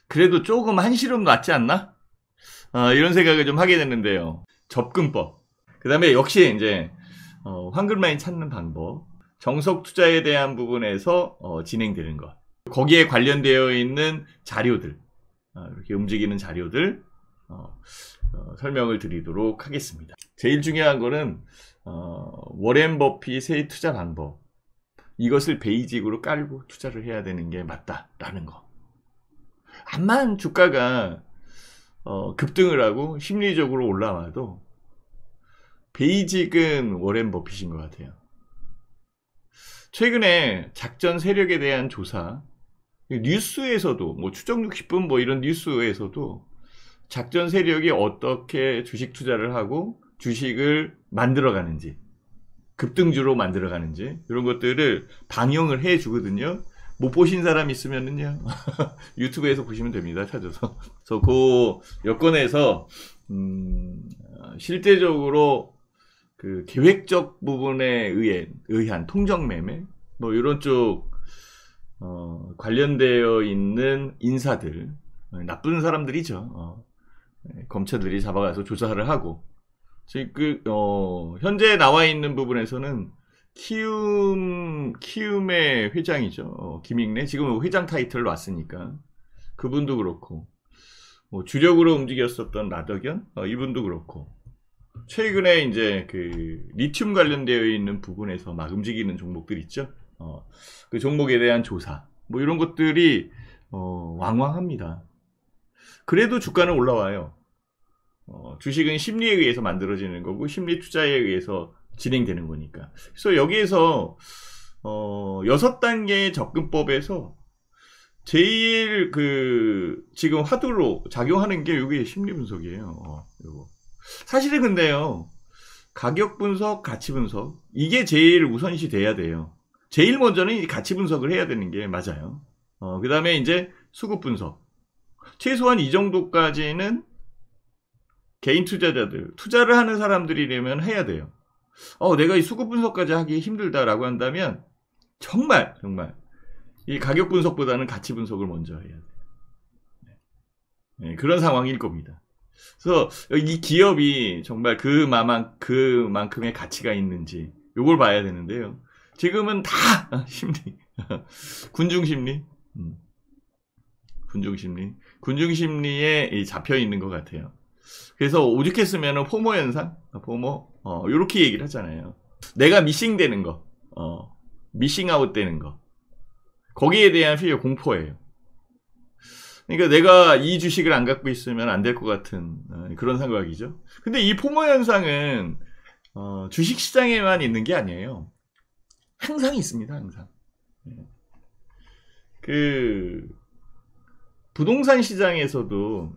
그래도 조금 한시름 낫지 않나? 이런 생각을 좀 하게 되는데요. 접근법. 그 다음에 역시 이제 황금라인 찾는 방법. 정석 투자에 대한 부분에서 진행되는 것. 거기에 관련되어 있는 자료들, 이렇게 움직이는 자료들 설명을 드리도록 하겠습니다. 제일 중요한 거는 워렌 버핏의 투자 방법. 이것을 베이직으로 깔고 투자를 해야 되는 게 맞다라는 거. 암만 주가가 급등을 하고 심리적으로 올라와도 베이직은 워렌 버핏인 것 같아요. 최근에 작전 세력에 대한 조사, 뉴스에서도 뭐 추정 60분 뭐 이런 뉴스에서도 작전 세력이 어떻게 주식 투자를 하고 주식을 만들어가는지, 급등주로 만들어가는지 이런 것들을 방영을 해 주거든요. 못 보신 사람 있으면은요 유튜브에서 보시면 됩니다. 찾아서. 그래서 그 여건에서 실제적으로 그 계획적 부분에 의한 통정매매 뭐 이런 쪽 관련되어 있는 인사들, 나쁜 사람들이죠. 검찰들이 잡아가서 조사를 하고, 현재 나와 있는 부분에서는 키움의 회장이죠. 김익래. 지금 회장 타이틀을 놨으니까. 그분도 그렇고, 뭐 주력으로 움직였었던 나덕연, 이분도 그렇고, 최근에 이제 그 리튬 관련되어 있는 부분에서 막 움직이는 종목들 있죠. 그 종목에 대한 조사, 뭐 이런 것들이 왕왕합니다. 그래도 주가는 올라와요. 주식은 심리에 의해서 만들어지는 거고 심리 투자에 의해서 진행되는 거니까. 그래서 여기에서 6단계의 접근법에서 제일 지금 화두로 작용하는 게 이게 심리 분석이에요. 요거. 사실은 근데요, 가격 분석, 가치 분석, 이게 제일 우선시 돼야 돼요. 제일 먼저는 이 가치 분석을 해야 되는 게 맞아요. 그 다음에 이제 수급 분석. 최소한 이 정도까지는 개인 투자자들, 투자를 하는 사람들이라면 해야 돼요. 내가 이 수급 분석까지 하기 힘들다라고 한다면 정말 이 가격 분석보다는 가치 분석을 먼저 해야 돼요. 그런 상황일 겁니다. 그래서 이 기업이 정말 그만큼의 가치가 있는지 요걸 봐야 되는데요. 지금은 다 심리, 군중심리, 군중심리에 잡혀 있는 것 같아요. 그래서 오죽했으면 포모 현상, 요렇게 얘기를 하잖아요. 내가 미싱되는 거, 미싱아웃 되는 거, 거기에 대한 피해 공포예요. 그러니까 내가 이 주식을 안 갖고 있으면 안 될 것 같은 그런 생각이죠. 근데 이 포모 현상은 주식시장에만 있는 게 아니에요. 항상 있습니다. 항상. 부동산 시장에서도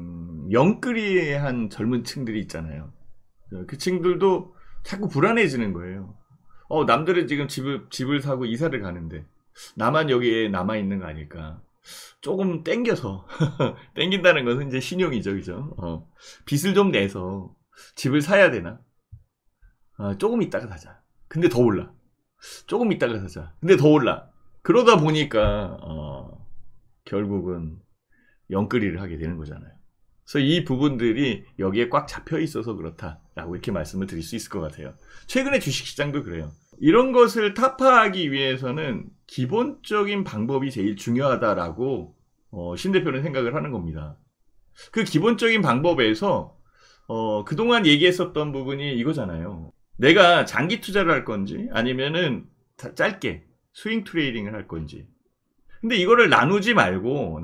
영끌이한 젊은 층들이 있잖아요. 그 층들도 자꾸 불안해지는 거예요. 남들은 지금 집을 사고 이사를 가는데 나만 여기에 남아있는 거 아닐까. 조금 땡겨서 땡긴다는 것은 이제 신용이죠. 그죠? 빚을 좀 내서 집을 사야 되나? 조금 있다가 사자. 근데 더 올라. 조금 있다가 사자. 근데 더 올라. 그러다 보니까 결국은 영끌이를 하게 되는 거잖아요. 그래서 이 부분들이 여기에 꽉 잡혀 있어서 그렇다라고 이렇게 말씀을 드릴 수 있을 것 같아요. 최근에 주식시장도 그래요. 이런 것을 타파하기 위해서는 기본적인 방법이 제일 중요하다라고 신 대표는 생각을 하는 겁니다. 그 기본적인 방법에서 그동안 얘기했었던 부분이 이거잖아요. 내가 장기 투자를 할 건지 아니면은 짧게 스윙 트레이딩을 할 건지. 근데 이거를 나누지 말고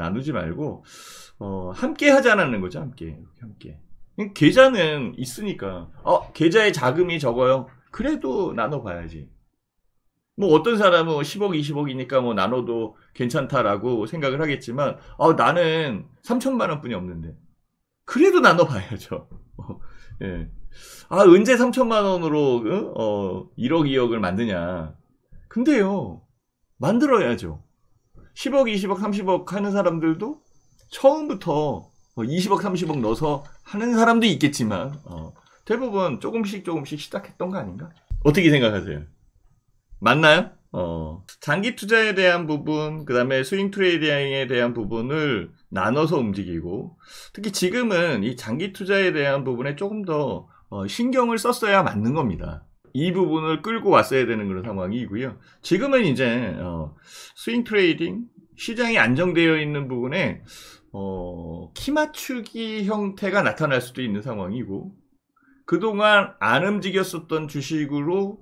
함께 하자는 거죠. 함께. 계좌는 있으니까 계좌에 자금이 적어요. 그래도 나눠봐야지. 뭐 어떤 사람은 10억 20억이니까 뭐 나눠도 괜찮다라고 생각을 하겠지만 나는 3천만 원뿐이 없는데 그래도 나눠봐야죠. 예. 언제 3천만 원으로 1억 2억을 만드냐. 근데요, 만들어야죠. 10억 20억 30억 하는 사람들도 처음부터 20억 30억 넣어서 하는 사람도 있겠지만 대부분 조금씩 시작했던 거 아닌가? 어떻게 생각하세요? 맞나요? 장기 투자에 대한 부분, 그 다음에 스윙 트레이딩에 대한 부분을 나눠서 움직이고, 특히 지금은 이 장기 투자에 대한 부분에 조금 더 신경을 썼어야 맞는 겁니다. 이 부분을 끌고 왔어야 되는 그런 상황이고요. 지금은 이제 스윙 트레이딩, 시장이 안정되어 있는 부분에 키 맞추기 형태가 나타날 수도 있는 상황이고, 그동안 안 움직였었던 주식으로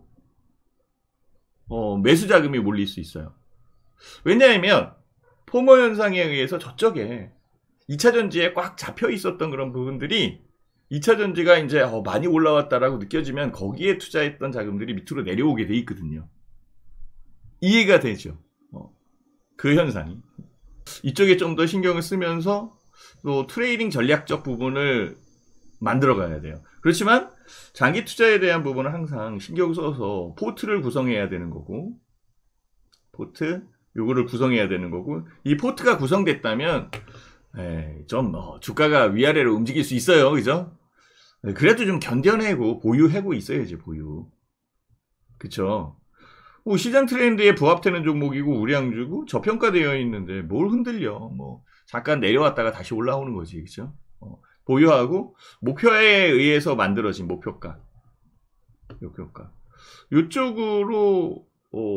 매수 자금이 몰릴 수 있어요. 왜냐하면 포모 현상에 의해서 저쪽에 2차전지에 꽉 잡혀 있었던 그런 부분들이 2차전지가 이제 많이 올라왔다라고 느껴지면 거기에 투자했던 자금들이 밑으로 내려오게 돼 있거든요. 이해가 되죠. 그 현상이. 이쪽에 좀 더 신경을 쓰면서 또 트레이딩 전략적 부분을 만들어 가야 돼요. 그렇지만 장기 투자에 대한 부분은 항상 신경 써서 포트를 구성해야 되는 거고, 요거를 구성해야 되는 거고, 이 포트가 구성됐다면 좀 주가가 위아래로 움직일 수 있어요. 그죠? 그래도 좀 견뎌내고 보유하고 있어야지, 보유. 그쵸? 시장 트렌드에 부합되는 종목이고 우량주고 저평가되어 있는데 뭘 흔들려. 뭐 잠깐 내려왔다가 다시 올라오는 거지. 그쵸? 보유하고 목표에 의해서 만들어진 목표가 이쪽으로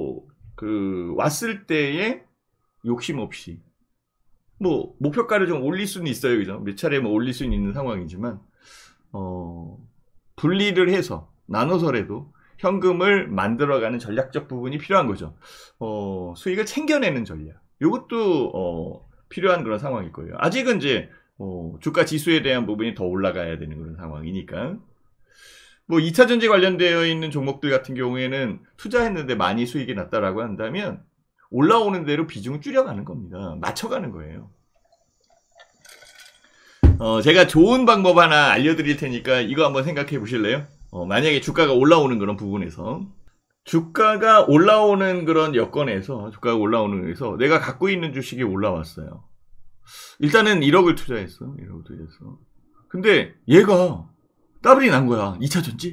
왔을 때에 욕심 없이 뭐 목표가를 좀 올릴 수는 있어요. 그죠? 몇 차례 뭐 올릴 수는 있는 상황이지만 분리를 해서 나눠서라도 현금을 만들어가는 전략적 부분이 필요한 거죠. 수익을 챙겨내는 전략. 이것도 필요한 그런 상황일 거예요. 아직은 이제 주가 지수에 대한 부분이 더 올라가야 되는 그런 상황이니까. 뭐 2차전지 관련되어 있는 종목들 같은 경우에는 투자했는데 많이 수익이 났다라고 한다면 올라오는 대로 비중을 줄여가는 겁니다. 맞춰가는 거예요. 제가 좋은 방법 하나 알려드릴 테니까 이거 한번 생각해 보실래요? 만약에 주가가 올라오는 그런 부분에서 주가가 올라오는 그런 여건에서 내가 갖고 있는 주식이 올라왔어요. 일단은 1억을 투자했어. 1억을 투자했어. 근데 얘가 더블이 난 거야. 2차전지?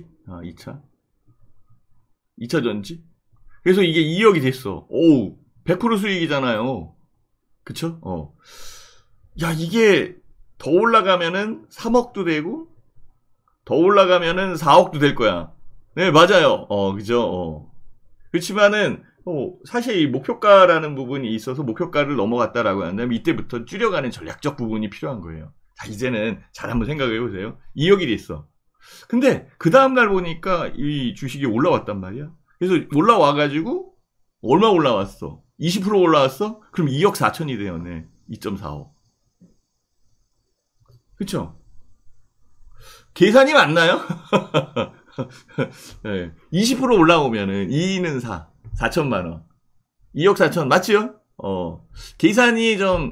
2차전지? 그래서 이게 2억이 됐어. 오, 100% 수익이잖아요. 그쵸? 야, 이게 더 올라가면은 3억도 되고, 더 올라가면은 4억도 될 거야. 네, 맞아요. 그죠? 그렇지만은, 사실 이 목표가라는 부분이 있어서 목표가를 넘어갔다라고 한다면 이때부터 줄여가는 전략적 부분이 필요한 거예요. 자, 이제는 잘 한번 생각해 보세요. 2억이 됐어. 근데 그 다음날 보니까 이 주식이 올라왔단 말이야. 그래서 올라와가지고 얼마 올라왔어? 20% 올라왔어? 그럼 2억 4천이 되었네. 2.45. 그쵸? 계산이 맞나요? 네. 20% 올라오면은 2는 4천만 원. 2억 4천 맞지요? 계산이 좀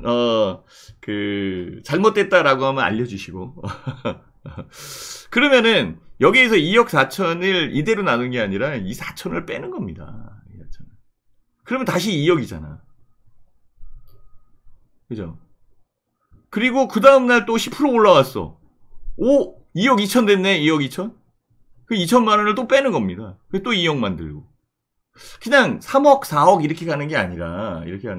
잘못됐다라고 하면 알려주시고. 그러면은 여기에서 2억 4천을 이대로 나눈 게 아니라 이 4천을 빼는 겁니다. 그러면 다시 2억이잖아. 그죠? 그리고 그 다음날 또 10% 올라왔어. 오! 2억 2천 됐네. 2억 2천? 그 2천만 원을 또 빼는 겁니다. 또 2억 만들고. 그냥 3억, 4억 이렇게 가는 게 아니라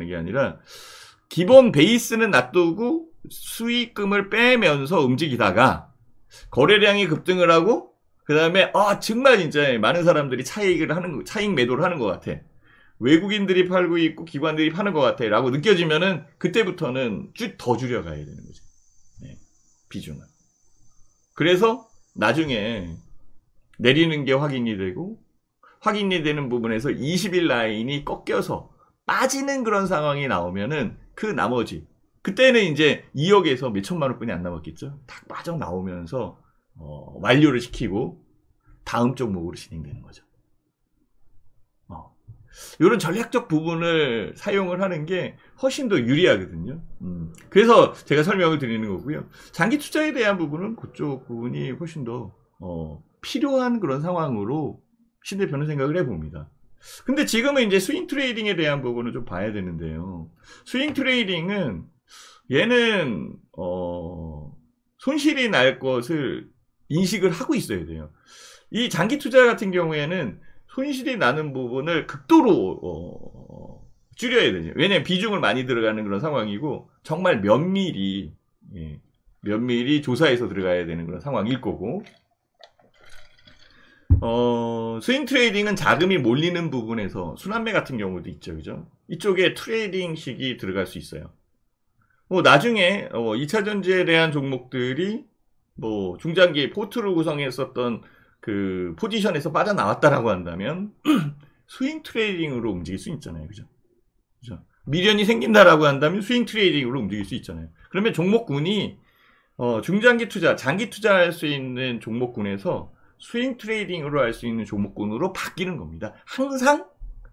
기본 베이스는 놔두고 수익금을 빼면서 움직이다가 거래량이 급등을 하고 그 다음에 정말 이제 많은 사람들이 차익 매도를 하는 것 같아. 외국인들이 팔고 있고 기관들이 파는 것 같아 라고 느껴지면은 그때부터는 더 줄여가야 되는 거죠. 네, 비중을. 그래서 나중에 내리는 게 확인이 되는 부분에서 20일 라인이 꺾여서 빠지는 그런 상황이 나오면은 그 나머지 그때는 이제 2억에서 몇 천만 원뿐이 안 남았겠죠. 딱 빠져나오면서 완료를 시키고 다음 종목으로 진행되는 거죠. 이런 전략적 부분을 사용을 하는 게 훨씬 더 유리하거든요. 그래서 제가 설명을 드리는 거고요. 장기 투자에 대한 부분은 그쪽 부분이 훨씬 더 필요한 그런 상황으로 신 대표는 생각을 해봅니다. 근데 지금은 이제 스윙 트레이딩에 대한 부분을 좀 봐야 되는데요. 스윙 트레이딩은 얘는 손실이 날 것을 인식을 하고 있어야 돼요. 이 장기 투자 같은 경우에는 손실이 나는 부분을 극도로 줄여야 되죠. 왜냐면 비중을 많이 들어가는 그런 상황이고 정말 면밀히 면밀히 조사해서 들어가야 되는 그런 상황일 거고, 스윙 트레이딩은 자금이 몰리는 부분에서 순환매 같은 경우도 있죠. 그죠? 이쪽에 트레이딩식이 들어갈 수 있어요. 나중에 2차전지에 대한 종목들이 중장기 포트를 구성했었던 그 포지션에서 빠져나왔다라고 한다면 스윙 트레이딩으로 움직일 수 있잖아요. 그죠? 미련이 생긴다라고 한다면 스윙 트레이딩으로 움직일 수 있잖아요. 그러면 종목군이 중장기 투자, 장기 투자할 수 있는 종목군에서 스윙 트레이딩으로 할 수 있는 종목군으로 바뀌는 겁니다. 항상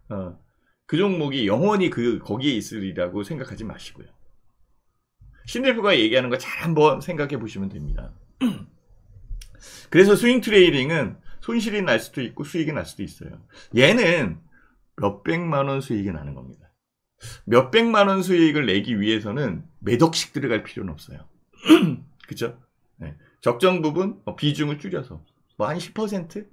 그 종목이 영원히 거기에 있으리라고 생각하지 마시고요. 신대표가 얘기하는 거 잘 한번 생각해 보시면 됩니다. 그래서 스윙 트레이딩은 손실이 날 수도 있고 수익이 날 수도 있어요. 얘는 몇백만 원 수익이 나는 겁니다. 몇백만 원 수익을 내기 위해서는 몇 억씩 들어갈 필요는 없어요. 그쵸? 네. 적정 부분 비중을 줄여서 한 10%?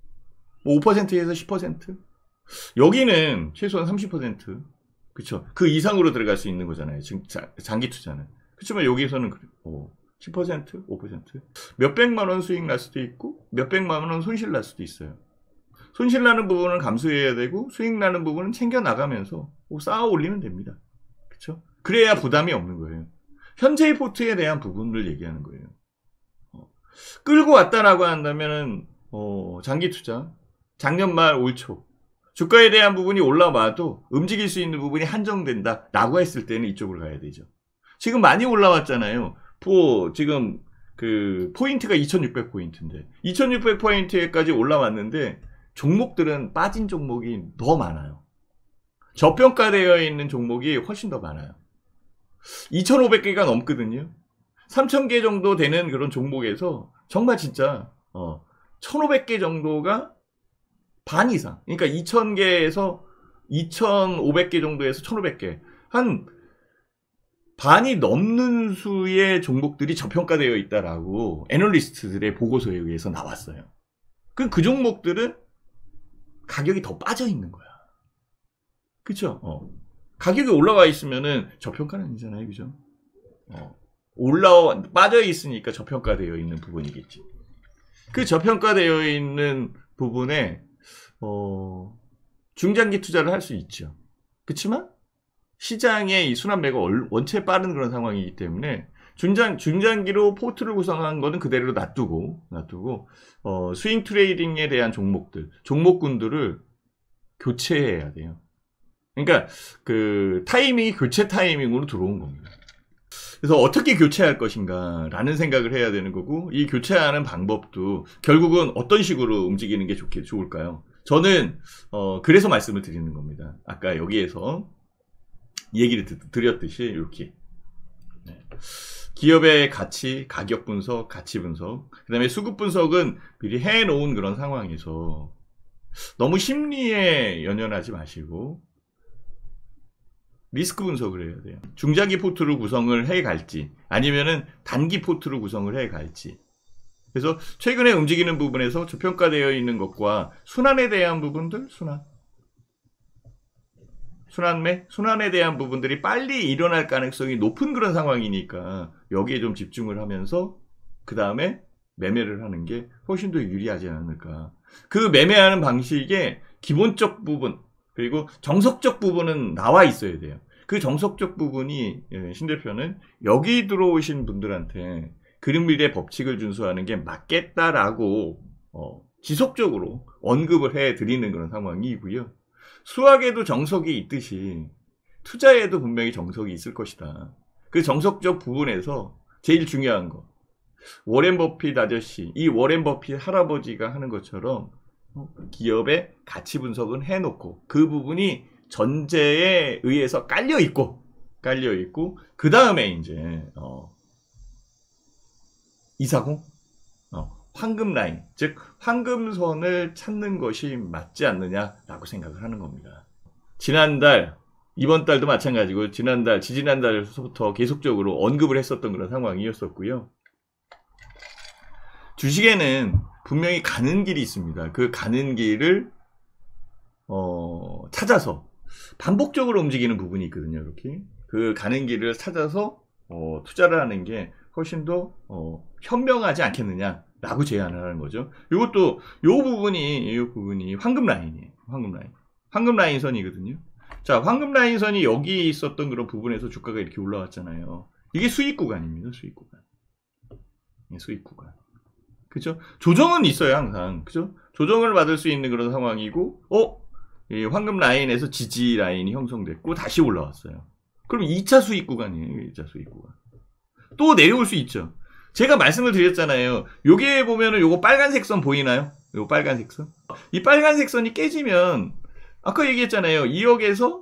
5%에서 10%? 여기는 최소한 30%. 그쵸? 그 이상으로 들어갈 수 있는 거잖아요. 지금 장기 투자는. 그렇지만 여기에서는 10%? 5%? 몇백만 원 수익 날 수도 있고 몇백만 원 손실 날 수도 있어요. 손실 나는 부분은 감수해야 되고 수익 나는 부분은 챙겨 나가면서 쌓아 올리면 됩니다. 그렇죠? 그래야 부담이 없는 거예요. 현재의 포트에 대한 부분을 얘기하는 거예요. 끌고 왔다라고 한다면은 장기 투자, 작년 말 올 초 주가에 대한 부분이 올라와도 움직일 수 있는 부분이 한정된다라고 했을 때는 이쪽으로 가야 되죠. 지금 많이 올라왔잖아요. 지금 그 포인트가 2600포인트인데 2600포인트까지 올라왔는데 종목들은 빠진 종목이 더 많아요. 저평가되어 있는 종목이 훨씬 더 많아요. 2500개가 넘거든요. 3000개 정도 되는 그런 종목에서 정말 진짜 1500개 정도가 반 이상, 그러니까 2000개에서 2500개 정도에서 1500개, 한 반이 넘는 수의 종목들이 저평가되어 있다라고 애널리스트들의 보고서에 의해서 나왔어요. 그 종목들은 가격이 더 빠져 있는 거야. 그쵸? 가격이 올라와 있으면은 저평가는 아니잖아요. 그죠? 빠져 있으니까 저평가되어 있는 부분이겠지. 그 저평가되어 있는 부분에, 중장기 투자를 할 수 있죠. 그렇지만, 시장의 이 순환매가 원체 빠른 그런 상황이기 때문에, 중장기로 포트를 구성한 거는 그대로 놔두고, 스윙 트레이딩에 대한 종목군들을 교체해야 돼요. 그러니까, 그, 타이밍이 교체 타이밍으로 들어온 겁니다. 그래서 어떻게 교체할 것인가 라는 생각을 해야 되는 거고, 이 교체하는 방법도 결국은 어떤 식으로 움직이는 게 좋을까요? 저는 그래서 말씀을 드리는 겁니다. 아까 여기에서 얘기를 드렸듯이 이렇게 기업의 가치, 가격 분석, 가치 분석, 그 다음에 수급 분석은 미리 해놓은 그런 상황에서 너무 심리에 연연하지 마시고 리스크 분석을 해야 돼요. 중장기 포트를 구성을 해갈지 아니면은 단기 포트를 구성을 해갈지. 그래서 최근에 움직이는 부분에서 저평가되어 있는 것과 순환에 대한 부분들, 순환에 대한 부분들이 빨리 일어날 가능성이 높은 그런 상황이니까 여기에 좀 집중을 하면서 그 다음에 매매를 하는 게 훨씬 더 유리하지 않을까. 그 매매하는 방식의 기본적 부분 그리고 정석적 부분은 나와 있어야 돼요. 그 정석적 부분이 신 대표는 여기 들어오신 분들한테 그린빌드의 법칙을 준수하는 게 맞겠다라고 지속적으로 언급을 해드리는 그런 상황이고요. 수학에도 정석이 있듯이 투자에도 분명히 정석이 있을 것이다. 그 정석적 부분에서 제일 중요한 거, 워렌 버핏 아저씨, 이 워렌 버핏 할아버지가 하는 것처럼 기업의 가치 분석은 해놓고 그 부분이 전제에 의해서 깔려있고 그 다음에 이제 240 황금 라인, 즉 황금선을 찾는 것이 맞지 않느냐라고 생각을 하는 겁니다. 지난달, 이번 달도 마찬가지고 지난달, 지지난달부터 계속적으로 언급을 했었던 그런 상황이었었고요. 주식에는 분명히 가는 길이 있습니다. 그 가는 길을 찾아서 반복적으로 움직이는 부분이 있거든요. 이렇게 그 가는 길을 찾아서 투자를 하는 게 훨씬 더 현명하지 않겠느냐라고 제안을 하는 거죠. 이것도 이 부분이 황금 라인이에요. 황금 라인선이거든요. 자, 황금 라인선이 여기 있었던 그런 부분에서 주가가 이렇게 올라왔잖아요. 이게 수익 구간입니다. 수익 구간. 수익 구간. 그죠? 조정은 있어요, 항상. 그죠? 조정을 받을 수 있는 그런 상황이고, 이 황금 라인에서 지지 라인이 형성됐고, 다시 올라왔어요. 그럼 2차 수익 구간이에요, 2차 수익 구간. 또 내려올 수 있죠. 제가 말씀을 드렸잖아요. 요게 보면은 요거 빨간색 선 보이나요? 요거 빨간색 선? 이 빨간색 선이 깨지면, 아까 얘기했잖아요. 2억에서,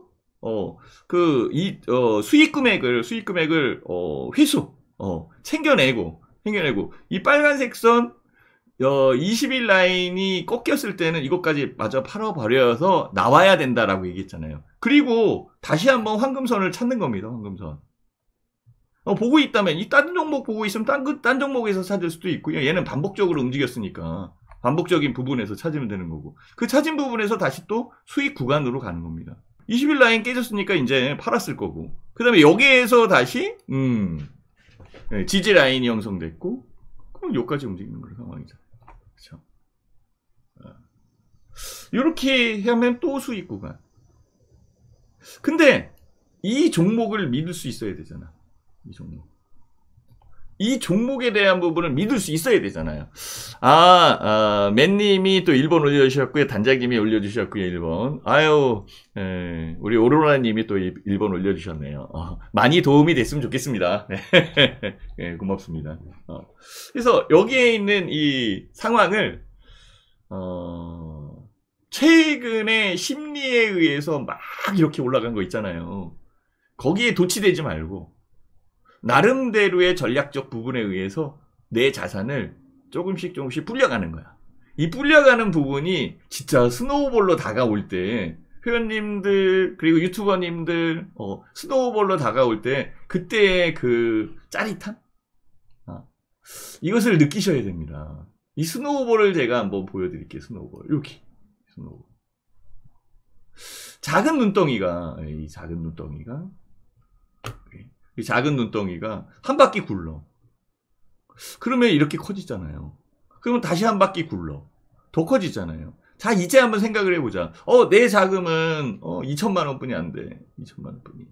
수익 금액을, 회수, 챙겨내고, 이 빨간색 선, 20일 라인이 꺾였을 때는 이것까지 마저 팔아버려서 나와야 된다라고 얘기했잖아요. 그리고 다시 한번 황금선을 찾는 겁니다. 황금선. 보고 있다면, 이 딴 종목 보고 있으면 딴 종목에서 찾을 수도 있고요. 얘는 반복적으로 움직였으니까 반복적인 부분에서 찾으면 되는 거고, 그 찾은 부분에서 다시 또 수익 구간으로 가는 겁니다. 20일 라인 깨졌으니까 이제 팔았을 거고, 그 다음에 여기에서 다시 지지 라인이 형성됐고, 그럼 여기까지 움직이는 그런 상황이죠. 그렇죠? 이렇게 하면 또 수익 구간. 근데 이 종목을 믿을 수 있어야 되잖아. 이 종목에 대한 부분을 믿을 수 있어야 되잖아요. 맨님이 또 1번 올려주셨고요. 단장님이 올려주셨고요. 1번. 아유, 우리 오로라님이 또 1번 올려주셨네요. 많이 도움이 됐으면 좋겠습니다. 네, 고맙습니다. 그래서 여기에 있는 이 상황을, 최근에 심리에 의해서 막 이렇게 올라간 거 있잖아요. 거기에 도취되지 말고, 나름대로의 전략적 부분에 의해서 내 자산을 조금씩 불려가는 거야. 이 불려가는 부분이 진짜 스노우볼로 다가올 때, 회원님들, 그리고 유튜버님들, 스노우볼로 다가올 때, 그때의 그 짜릿함? 이것을 느끼셔야 됩니다. 이 스노우볼을 제가 한번 보여드릴게요. 스노우볼. 이렇게. 스노우볼. 작은 눈덩이가 이 작은 눈덩이가 한 바퀴 굴러. 그러면 이렇게 커지잖아요. 그러면 다시 한 바퀴 굴러. 더 커지잖아요. 자, 이제 한번 생각을 해보자. 내 자금은 2천만 원뿐이 안 돼. 2천만 원뿐이.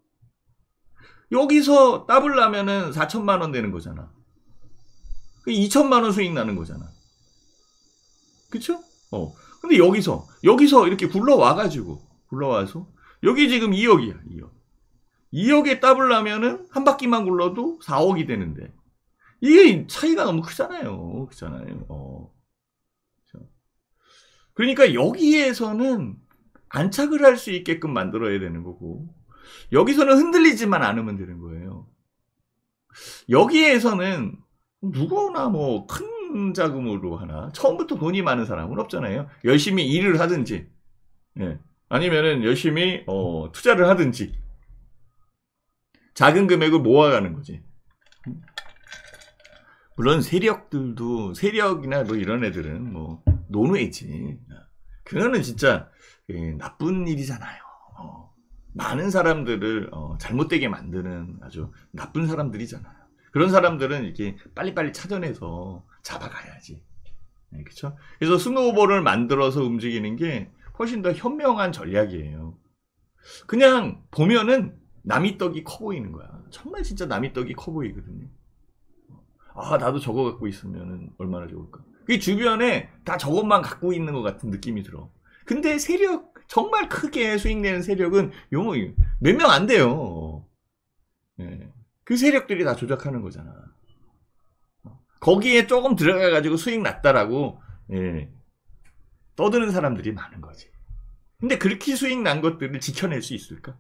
여기서 더블 나면은 4천만 원 되는 거잖아. 2천만 원 수익 나는 거잖아. 그쵸? 근데 여기서 이렇게 굴러와서 여기 지금 2억이야. 2억에 더블 나면은 한 바퀴만 굴러도 4억이 되는데, 이게 차이가 너무 크잖아요. 그러니까 여기에서는 안착을 할 수 있게끔 만들어야 되는 거고, 여기서는 흔들리지만 않으면 되는 거예요. 여기에서는 누구나 뭐 큰 자금으로 하나, 처음부터 돈이 많은 사람은 없잖아요. 열심히 일을 하든지, 아니면은 열심히 투자를 하든지, 작은 금액을 모아가는 거지. 물론 세력이나 뭐 이런 애들은 뭐 노노이지. 그거는 진짜 나쁜 일이잖아요. 많은 사람들을 잘못되게 만드는 아주 나쁜 사람들이잖아요. 그런 사람들은 이렇게 빨리빨리 찾아내서 잡아가야지. 그렇죠? 그래서 스노우볼을 만들어서 움직이는 게 훨씬 더 현명한 전략이에요. 그냥 보면은 남이 떡이 커 보이는 거야. 정말 진짜 남이 떡이 커 보이거든요. 나도 저거 갖고 있으면 얼마나 좋을까. 그 주변에 다 저것만 갖고 있는 것 같은 느낌이 들어. 근데 정말 크게 수익 내는 세력은 몇 명 안 돼요. 그 세력들이 다 조작하는 거잖아. 거기에 조금 들어가가지고 수익 났다라고 떠드는 사람들이 많은 거지. 근데 그렇게 수익 난 것들을 지켜낼 수 있을까?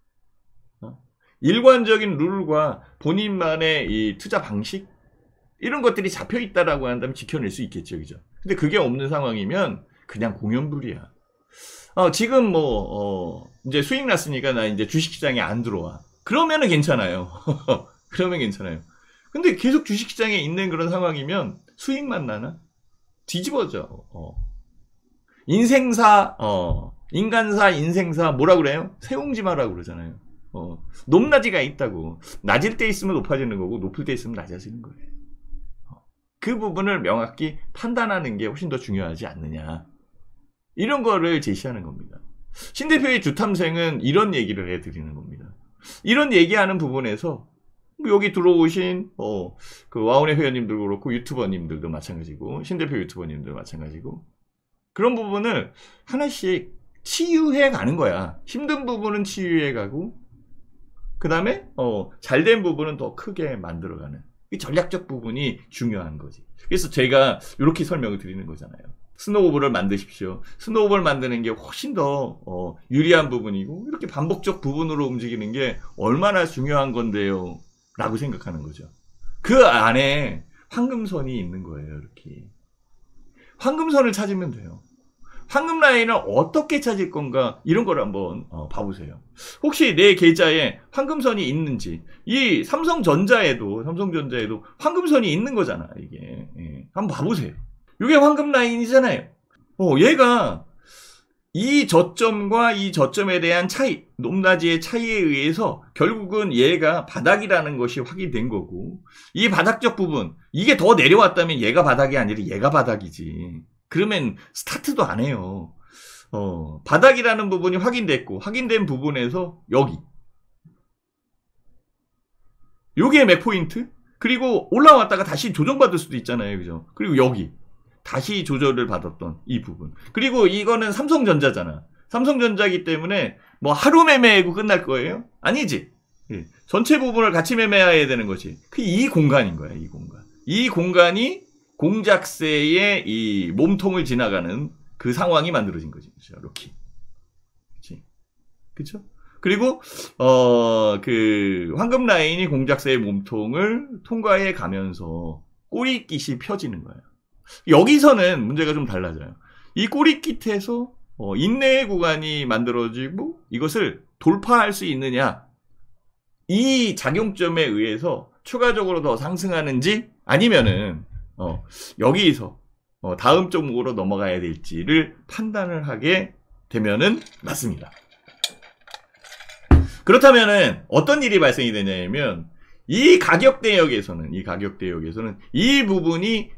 일관적인 룰과 본인만의 이 투자 방식, 이런 것들이 잡혀 있다라고 한다면 지켜낼 수 있겠죠, 그죠? 근데 그게 없는 상황이면 그냥 공연불이야. 지금 이제 수익 났으니까 나 이제 주식시장에 안 들어와. 그러면은 괜찮아요. 그러면 괜찮아요. 근데 계속 주식시장에 있는 그런 상황이면 수익만 나나? 뒤집어져. 인생사, 인간사, 인생사 뭐라 그래요? 세옹지마라고 그러잖아요. 높낮이가 있다고. 낮을 때 있으면 높아지는 거고 높을 때 있으면 낮아지는 거예요. 그 부분을 명확히 판단하는 게 훨씬 더 중요하지 않느냐. 이런 거를 제시하는 겁니다. 신 대표의 주탐생은 이런 얘기를 해드리는 겁니다. 이런 얘기하는 부분에서 여기 들어오신 그 와운의 회원님들도 그렇고 유튜버님들도 마찬가지고 신 대표 유튜버님들도 마찬가지고 그런 부분을 하나씩 치유해 가는 거야. 힘든 부분은 치유해 가고 그 다음에 잘된 부분은 더 크게 만들어가는 이 전략적 부분이 중요한 거지. 그래서 제가 이렇게 설명을 드리는 거잖아요. 스노우볼을 만드십시오. 스노우볼 만드는 게 훨씬 더 유리한 부분이고 이렇게 반복적 부분으로 움직이는 게 얼마나 중요한 건데요 라고 생각하는 거죠. 그 안에 황금선이 있는 거예요. 이렇게 황금선을 찾으면 돼요. 황금 라인을 어떻게 찾을 건가 이런 걸 한번 봐보세요. 혹시 내 계좌에 황금선이 있는지. 이 삼성전자에도 황금선이 있는 거잖아. 이게 한번 봐보세요. 이게 황금 라인이잖아요. 얘가 이 저점과 이 저점에 대한 차이, 높낮이의 차이에 의해서 결국은 얘가 바닥이라는 것이 확인된 거고 이 바닥적 부분, 이게 더 내려왔다면 얘가 바닥이 아니라 얘가 바닥이지. 그러면 스타트도 안 해요. 바닥이라는 부분이 확인됐고 확인된 부분에서 여기 요게 맥포인트? 그리고 올라왔다가 다시 조정받을 수도 있잖아요. 그죠? 그리고 여기 다시 조절을 받았던 이 부분. 그리고 이거는 삼성전자잖아. 삼성전자이기 때문에 뭐 하루 매매하고 끝날 거예요? 아니지. 예. 전체 부분을 같이 매매해야 되는 거지. 이 공간인 거야. 이 공간. 이 공간이 공작새의 이 몸통을 지나가는 그 상황이 만들어진 거지. 그렇죠? 이렇게. 그렇죠? 그리고 그 황금 라인이 공작새의 몸통을 통과해 가면서 꼬리깃이 펴지는 거예요. 여기서는 문제가 좀 달라져요. 이 꼬리깃에서 인내의 구간이 만들어지고 이것을 돌파할 수 있느냐, 이 작용점에 의해서 추가적으로 더 상승하는지 아니면은 여기서 다음 종목으로 넘어가야 될지를 판단을 하게 되면은 맞습니다. 그렇다면은 어떤 일이 발생이 되냐면 이 가격 대역에서는 이 부분이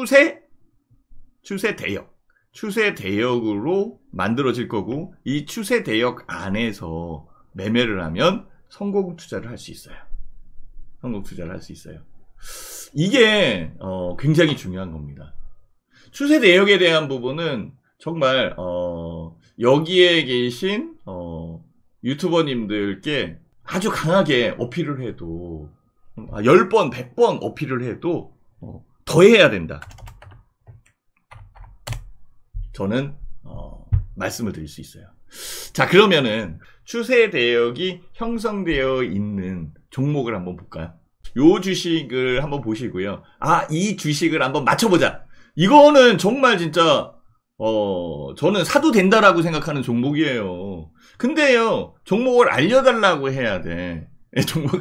추세 대역으로 만들어질 거고 이 추세 대역 안에서 매매를 하면 성공 투자를 할 수 있어요. 이게 굉장히 중요한 겁니다. 추세 대역에 대한 부분은 정말 여기에 계신 유튜버님들께 아주 강하게 어필을 해도 10번, 100번 어필을 해도 더 해야 된다. 저는 말씀을 드릴 수 있어요. 자, 그러면은 추세 대역이 형성되어 있는 종목을 한번 볼까요? 요 주식을 한번 보시고요. 이 주식을 한번 맞춰보자. 이거는 정말 진짜 저는 사도 된다라고 생각하는 종목이에요. 근데요, 종목을 알려달라고 해야 돼. 종목을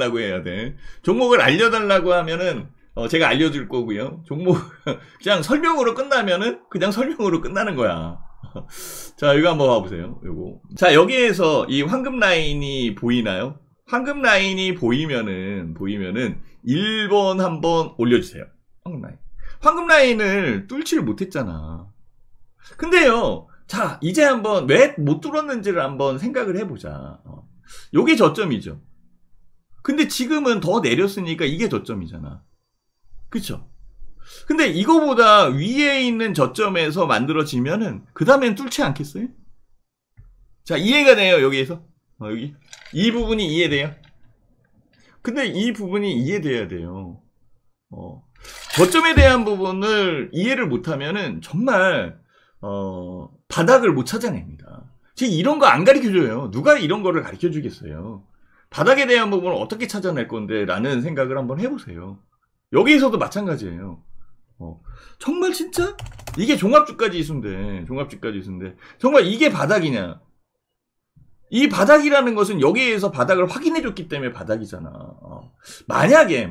알려달라고 하면은 제가 알려줄 거고요. 종목 그냥 설명으로 끝나면은 그냥 설명으로 끝나는 거야. 자, 이거 한번 봐보세요. 요거. 자, 여기에서 이 황금 라인이 보이나요? 황금 라인이 보이면은 1번 한번 올려주세요. 황금 라인을 뚫지를 못했잖아. 근데요, 자, 이제 한번 왜 못 뚫었는지를 한번 생각을 해보자. 요게 저점이죠. 근데 지금은 더 내렸으니까 이게 저점이잖아. 그쵸? 근데 이거보다 위에 있는 저점에서 만들어지면은 그 다음엔 뚫지 않겠어요? 자, 이해가 돼요. 여기에서 여기 이 부분이 이해돼요. 근데 이 부분이 이해돼야 돼요. 저점에 대한 부분을 이해를 못하면은 정말 바닥을 못 찾아냅니다. 지금 이런 거 안 가르쳐줘요. 누가 이런 거를 가르쳐주겠어요. 바닥에 대한 부분을 어떻게 찾아낼 건데 라는 생각을 한번 해보세요. 여기에서도 마찬가지예요. 정말 진짜 이게 종합주가 지수인데 정말 이게 바닥이냐? 이 바닥이라는 것은 여기에서 바닥을 확인해줬기 때문에 바닥이잖아. 만약에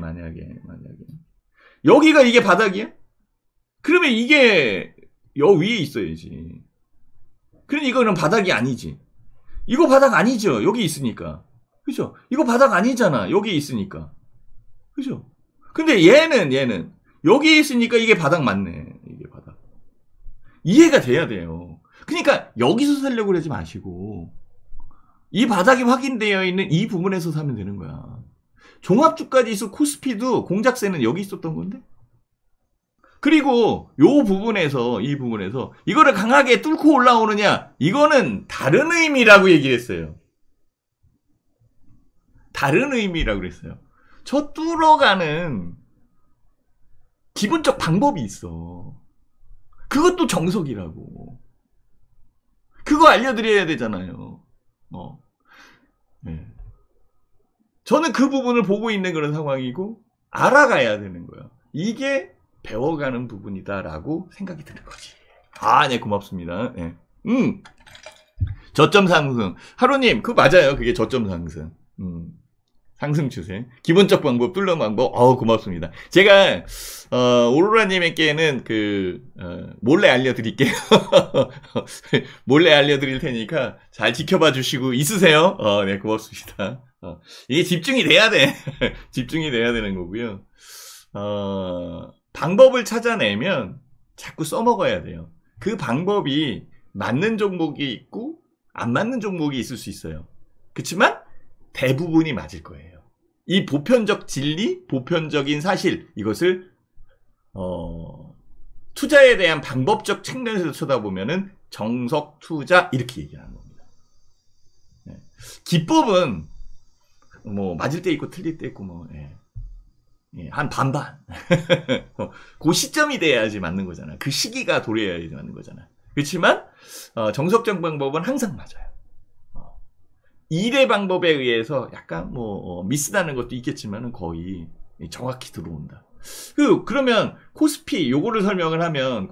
여기가 이게 바닥이야? 그러면 이게 여 위에 있어야지. 그러니 이거는 바닥이 아니지. 이거 바닥 아니죠. 여기 있으니까. 그죠? 이거 바닥 아니잖아. 여기 있으니까. 그죠? 근데 얘는 여기 있으니까 이게 바닥 맞네. 이게 바닥. 이해가 돼야 돼요. 그러니까 여기서 살려고 그러지 마시고 이 바닥이 확인되어 있는 이 부분에서 사면 되는 거야. 종합주가지수 코스피도 공작세는 여기 있었던 건데. 그리고 요 부분에서 이 부분에서 이거를 강하게 뚫고 올라오느냐, 이거는 다른 의미라고 얘기를 했어요. 다른 의미라고 그랬어요. 저 뚫어가는 기본적 방법이 있어. 그것도 정석이라고. 그거 알려드려야 되잖아요. 네. 저는 그 부분을 보고 있는 그런 상황이고 알아가야 되는 거예요. 이게 배워가는 부분이다라고 생각이 드는 거지. 아, 네, 고맙습니다. 네. 저점 상승. 하루님, 그거 맞아요. 그게 저점 상승. 상승 추세. 기본적 방법, 뚫는 방법. 고맙습니다. 제가, 오로라님에게는 몰래 알려드릴게요. 몰래 알려드릴 테니까 잘 지켜봐 주시고 있으세요. 네, 고맙습니다. 이게 집중이 돼야 돼. 집중이 돼야 되는 거고요. 방법을 찾아내면 자꾸 써먹어야 돼요. 그 방법이 맞는 종목이 있고 안 맞는 종목이 있을 수 있어요. 그렇지만 대부분이 맞을 거예요. 이 보편적 진리, 보편적인 사실, 이것을 투자에 대한 방법적 측면에서 쳐다보면은 정석 투자 이렇게 얘기하는 겁니다. 네. 기법은 뭐 맞을 때 있고 틀릴 때 있고 한 반반. 그 시점이 돼야지 맞는 거잖아. 그 시기가 도래해야지 맞는 거잖아. 그렇지만 정석적 방법은 항상 맞아요. 일의 방법에 의해서 약간 미스나는 것도 있겠지만 거의 정확히 들어온다. 그러면 코스피 요거를 설명하면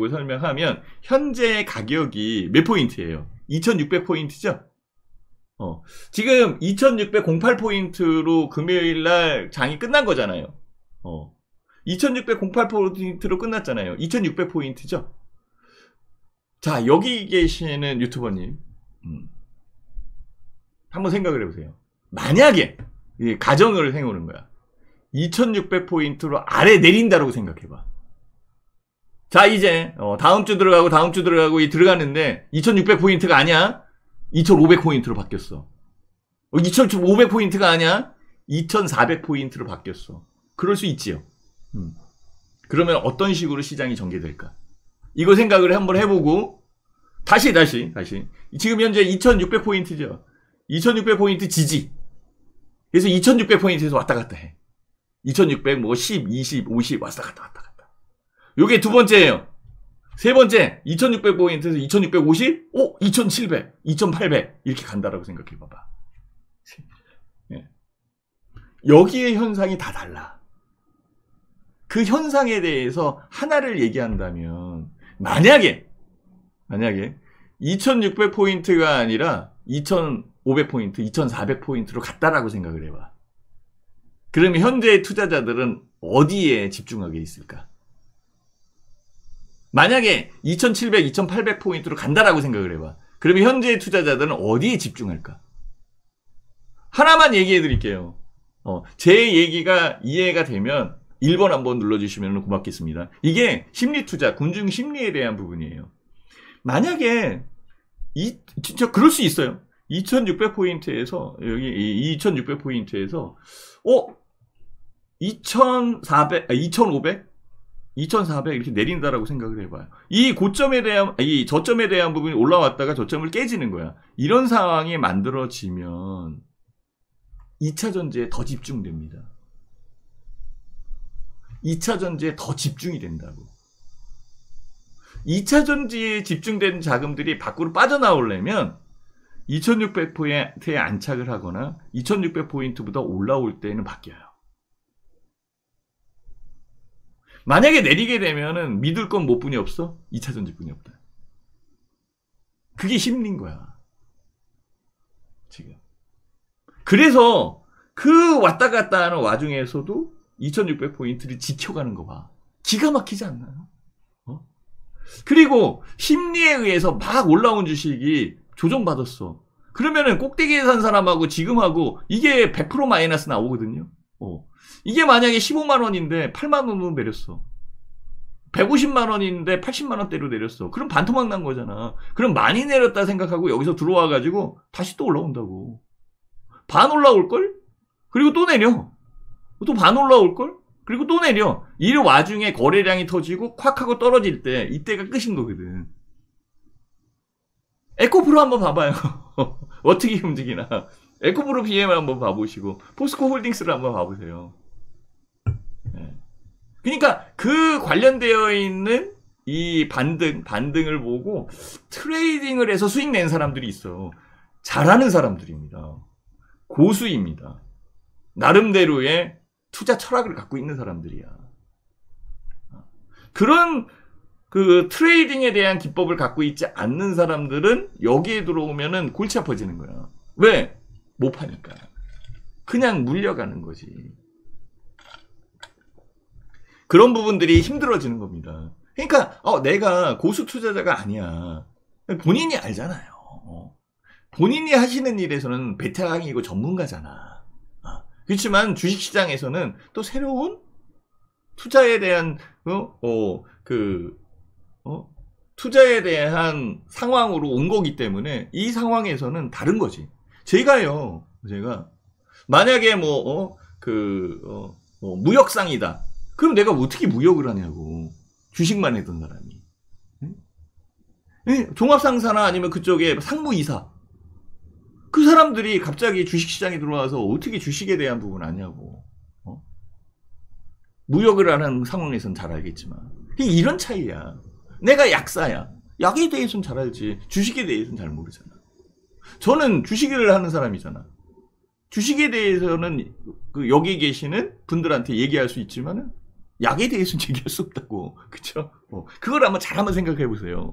현재 가격이 몇 포인트예요? 2600포인트죠? 지금 2608포인트로 금요일 날 장이 끝난 거잖아요. 2608포인트로 끝났잖아요. 2600포인트죠? 자, 여기 계시는 유튜버님, 한번 생각을 해보세요. 만약에, 가정을 해오는 거야. 2600포인트로 아래 내린다고 생각해봐. 자, 이제, 다음 주 들어가고, 들어가는데, 2600포인트가 아니야? 2500포인트로 바뀌었어. 2500포인트가 아니야? 2400포인트로 바뀌었어. 그럴 수 있지요. 그러면 어떤 식으로 시장이 전개될까? 이거 생각을 한번 해보고, 다시. 지금 현재 2600포인트죠. 2600포인트 지지. 그래서 2600포인트에서 왔다 갔다 해. 2600, 10, 20, 50 왔다 갔다. 요게 두 번째예요. 세 번째, 2600포인트에서 2650, 2700, 2800 이렇게 간다라고 생각해 봐봐. 여기의 현상이 다 달라. 그 현상에 대해서 하나를 얘기한다면 만약에 2600포인트가 아니라 2500포인트, 2400포인트로 갔다라고 생각을 해봐. 그러면 현재의 투자자들은 어디에 집중하게 있을까? 만약에 2700, 2800포인트로 간다라고 생각을 해봐. 그러면 현재의 투자자들은 어디에 집중할까? 하나만 얘기해 드릴게요. 제 얘기가 이해가 되면 1번 한번 눌러주시면 고맙겠습니다. 이게 심리투자, 군중 심리에 대한 부분이에요. 만약에 진짜 그럴 수 있어요. 2600포인트에서 여기 2600포인트에서 2400, 2500, 2400 이렇게 내린다라고 생각을 해봐요. 이 고점에 대한, 이 저점에 대한 부분이 올라왔다가 저점을 깨지는 거야. 이런 상황이 만들어지면 2차 전지에 더 집중됩니다. 2차 전지에 더 집중이 된다고. 2차 전지에 집중된 자금들이 밖으로 빠져나오려면 2600포인트에 안착을 하거나 2600포인트보다 올라올 때는 바뀌어요. 만약에 내리게 되면은 믿을 건 뭐 뿐이 없어? 2차 전지뿐이 없다. 그게 심리인 거야. 지금. 그래서 그 왔다 갔다 하는 와중에서도 2600포인트를 지켜가는 거 봐. 기가 막히지 않나요? 그리고 심리에 의해서 막 올라온 주식이 조정받았어. 그러면은 꼭대기에 산 사람하고 지금하고 이게 100% 마이너스 나오거든요. 이게 만약에 15만 원인데 8만 원으로 내렸어. 150만 원인데 80만 원대로 내렸어. 그럼 반토막 난 거잖아. 그럼 많이 내렸다 생각하고 여기서 들어와가지고 다시 또 올라온다고. 반 올라올걸? 그리고 또 내려. 또 반 올라올걸? 그리고 또 내려. 이 와중에 거래량이 터지고 콱 하고 떨어질 때 이때가 끝인 거거든. 에코프로 한번 봐봐요. 어떻게 움직이나. 에코프로 BM을 한번 봐보시고 포스코 홀딩스를 한번 봐보세요. 네. 그러니까 그 관련되어 있는 이 반등을 보고 트레이딩을 해서 수익 낸 사람들이 있어. 잘하는 사람들입니다. 고수입니다. 나름대로의 투자 철학을 갖고 있는 사람들이야. 그런 그 트레이딩에 대한 기법을 갖고 있지 않는 사람들은 여기에 들어오면은 골치 아파지는 거야. 왜? 못 파니까. 그냥 물려가는 거지. 그런 부분들이 힘들어지는 겁니다. 그러니까 내가 고수 투자자가 아니야. 본인이 알잖아요. 본인이 하시는 일에서는 베테랑이고 전문가잖아. 그렇지만 주식시장에서는 또 새로운 투자에 대한 투자에 대한 상황으로 온 거기 때문에 이 상황에서는 다른 거지. 제가 만약에 무역상이다. 그럼 내가 어떻게 무역을 하냐고. 주식만 했던 사람이. 응? 종합상사나 아니면 그쪽에 상무이사. 그 사람들이 갑자기 주식시장에 들어와서 어떻게 주식에 대한 부분 아냐고. 무역을 하는 상황에서는 잘 알겠지만. 이런 차이야. 내가 약사야. 약에 대해서는 잘 알지. 주식에 대해서는 잘 모르잖아. 저는 주식을 하는 사람이잖아. 주식에 대해서는 여기 계시는 분들한테 얘기할 수 있지만은 약에 대해서는 얘기할 수 없다고. 그쵸? 그걸 한번 생각해 보세요.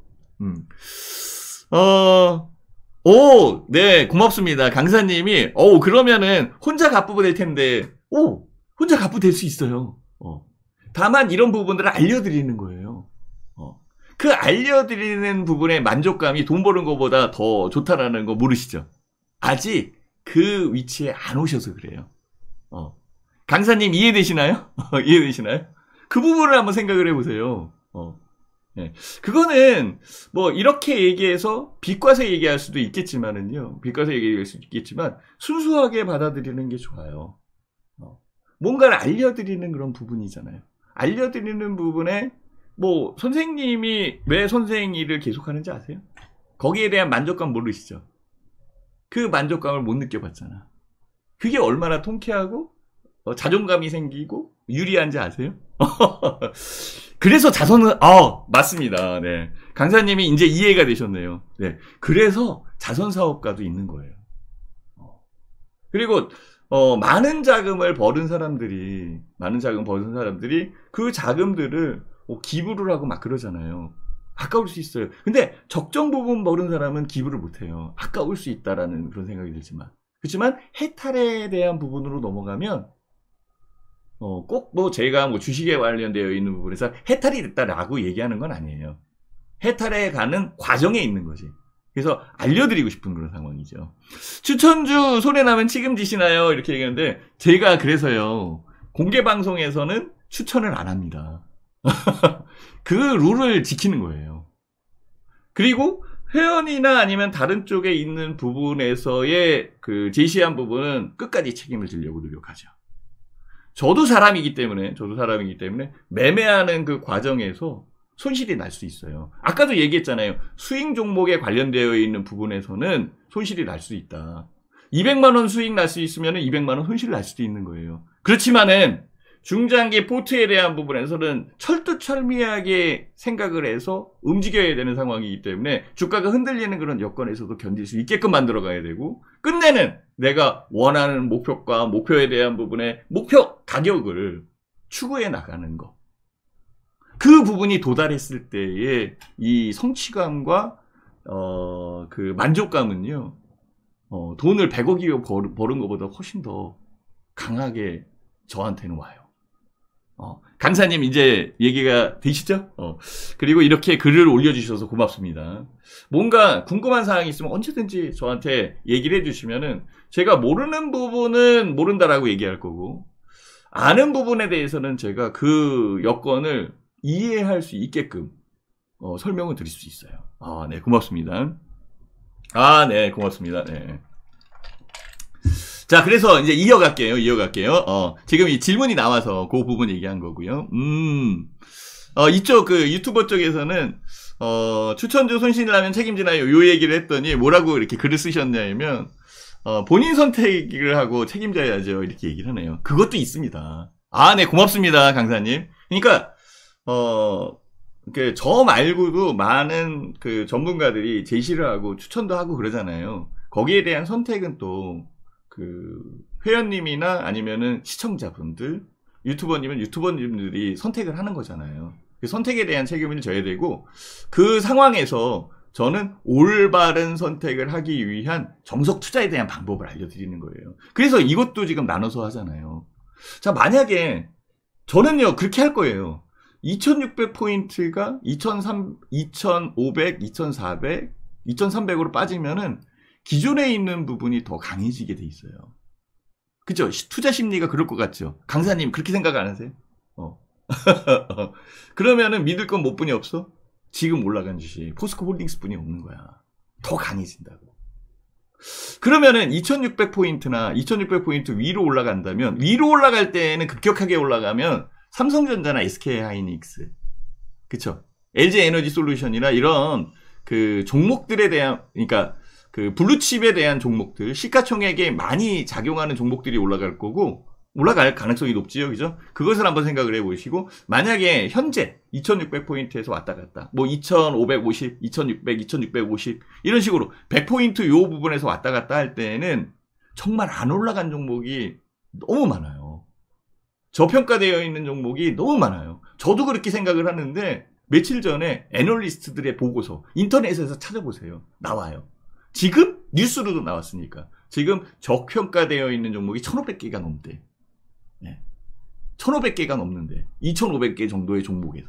네, 고맙습니다. 강사님이, 그러면은 혼자 갑부 될 텐데, 혼자 갑부 될 수 있어요. 다만 이런 부분들을 알려드리는 거예요. 그 알려드리는 부분의 만족감이 돈 버는 것보다 더 좋다라는 거 모르시죠? 아직 그 위치에 안 오셔서 그래요. 강사님 이해되시나요? 이해되시나요? 그 부분을 한번 생각을 해보세요. 네. 그거는 이렇게 얘기해서 비과세 얘기할 수도 있겠지만은요. 비과세 얘기할 수도 있겠지만 순수하게 받아들이는 게 좋아요. 뭔가를 알려드리는 그런 부분이잖아요. 알려드리는 부분에 선생님이 왜 선생 일을 계속하는지 아세요? 거기에 대한 만족감 모르시죠? 그 만족감을 못 느껴봤잖아. 그게 얼마나 통쾌하고 자존감이 생기고 유리한지 아세요? 그래서 자선은 맞습니다. 네. 강사님이 이제 이해가 되셨네요. 네. 그래서 자선사업가도 있는 거예요. 그리고 많은 자금을 버는 사람들이 그 자금들을 기부를 하고 막 그러잖아요. 아까울 수 있어요. 근데 적정 부분 버는 사람은 기부를 못 해요. 아까울 수 있다라는 그런 생각이 들지만. 그렇지만 해탈에 대한 부분으로 넘어가면 꼭 제가 주식에 관련되어 있는 부분에서 해탈이 됐다라고 얘기하는 건 아니에요. 해탈에 가는 과정에 있는 거지. 그래서 알려드리고 싶은 그런 상황이죠. 추천주 손해나면 책임지시나요? 이렇게 얘기하는데 제가 그래서요. 공개방송에서는 추천을 안 합니다. 그 룰을 지키는 거예요. 그리고 회원이나 아니면 다른 쪽에 있는 부분에서의 그 제시한 부분은 끝까지 책임을 지려고 노력하죠. 저도 사람이기 때문에 매매하는 그 과정에서 손실이 날 수 있어요. 아까도 얘기했잖아요. 수익 종목에 관련되어 있는 부분에서는 손실이 날 수 있다. 200만 원 수익 날 수 있으면 200만 원 손실 날 수도 있는 거예요. 그렇지만은 중장기 포트에 대한 부분에서는 철두철미하게 생각을 해서 움직여야 되는 상황이기 때문에 주가가 흔들리는 그런 여건에서도 견딜 수 있게끔 만들어 가야 되고 끝내는 내가 원하는 목표가 목표에 대한 부분에 목표 가격을 추구해 나가는 거. 그 부분이 도달했을 때의 이 성취감과 그 만족감은요. 돈을 100억이고 버는 것보다 훨씬 더 강하게 저한테는 와요. 강사님 이제 얘기가 되시죠? 그리고 이렇게 글을 올려주셔서 고맙습니다. 뭔가 궁금한 사항이 있으면 언제든지 저한테 얘기를 해주시면은 제가 모르는 부분은 모른다라고 얘기할 거고 아는 부분에 대해서는 제가 그 여건을 이해할 수 있게끔 설명을 드릴 수 있어요. 네, 고맙습니다. 네, 고맙습니다. 네. 자, 그래서 이제 이어갈게요. 지금 이 질문이 나와서 그 부분 얘기한 거고요. 이쪽 그 유튜버 쪽에서는 추천주 손실라면 책임지나요? 요 얘기를 했더니 뭐라고 이렇게 글을 쓰셨냐면 본인 선택을 하고 책임져야죠. 이렇게 얘기를 하네요. 그것도 있습니다. 네, 고맙습니다, 강사님. 그러니까 저 말고도 많은 그 전문가들이 제시를 하고 추천도 하고 그러잖아요. 거기에 대한 선택은 또 그 회원님이나 아니면은 시청자분들, 유튜버님들이 선택을 하는 거잖아요. 그 선택에 대한 책임을 져야 되고 그 상황에서 저는 올바른 선택을 하기 위한 정석 투자에 대한 방법을 알려드리는 거예요. 그래서 이것도 지금 나눠서 하잖아요. 자, 만약에 저는요 그렇게 할 거예요. 2600포인트가 2500, 2400, 2300으로 빠지면은 기존에 있는 부분이 더 강해지게 돼 있어요. 그죠? 투자 심리가 그럴 것 같죠? 강사님 그렇게 생각 안 하세요? 그러면은 믿을 건 뭐 뿐이 없어? 지금 올라간 주식 포스코 홀딩스 뿐이 없는 거야. 더 강해진다고. 그러면은 2600포인트나 2600포인트 위로 올라간다면 위로 올라갈 때는 급격하게 올라가면 삼성전자나 SK하이닉스, 그쵸? LG에너지솔루션이나 이런 그 종목들에 대한, 그러니까 그 블루칩에 대한 종목들, 시가총액에 많이 작용하는 종목들이 올라갈 거고 올라갈 가능성이 높지요, 그죠? 그것을 한번 생각을 해보시고 만약에 현재 2600포인트에서 왔다 갔다 뭐 2550, 2600, 2650 이런 식으로 100포인트 요 부분에서 왔다 갔다 할 때는 정말 안 올라간 종목이 너무 많아요. 저평가되어 있는 종목이 너무 많아요. 저도 그렇게 생각을 하는데 며칠 전에 애널리스트들의 보고서 인터넷에서 찾아보세요. 나와요. 지금 뉴스로도 나왔으니까 지금 저평가되어 있는 종목이 1500개가 넘대. 네. 1500개가 넘는데 2500개 정도의 종목에서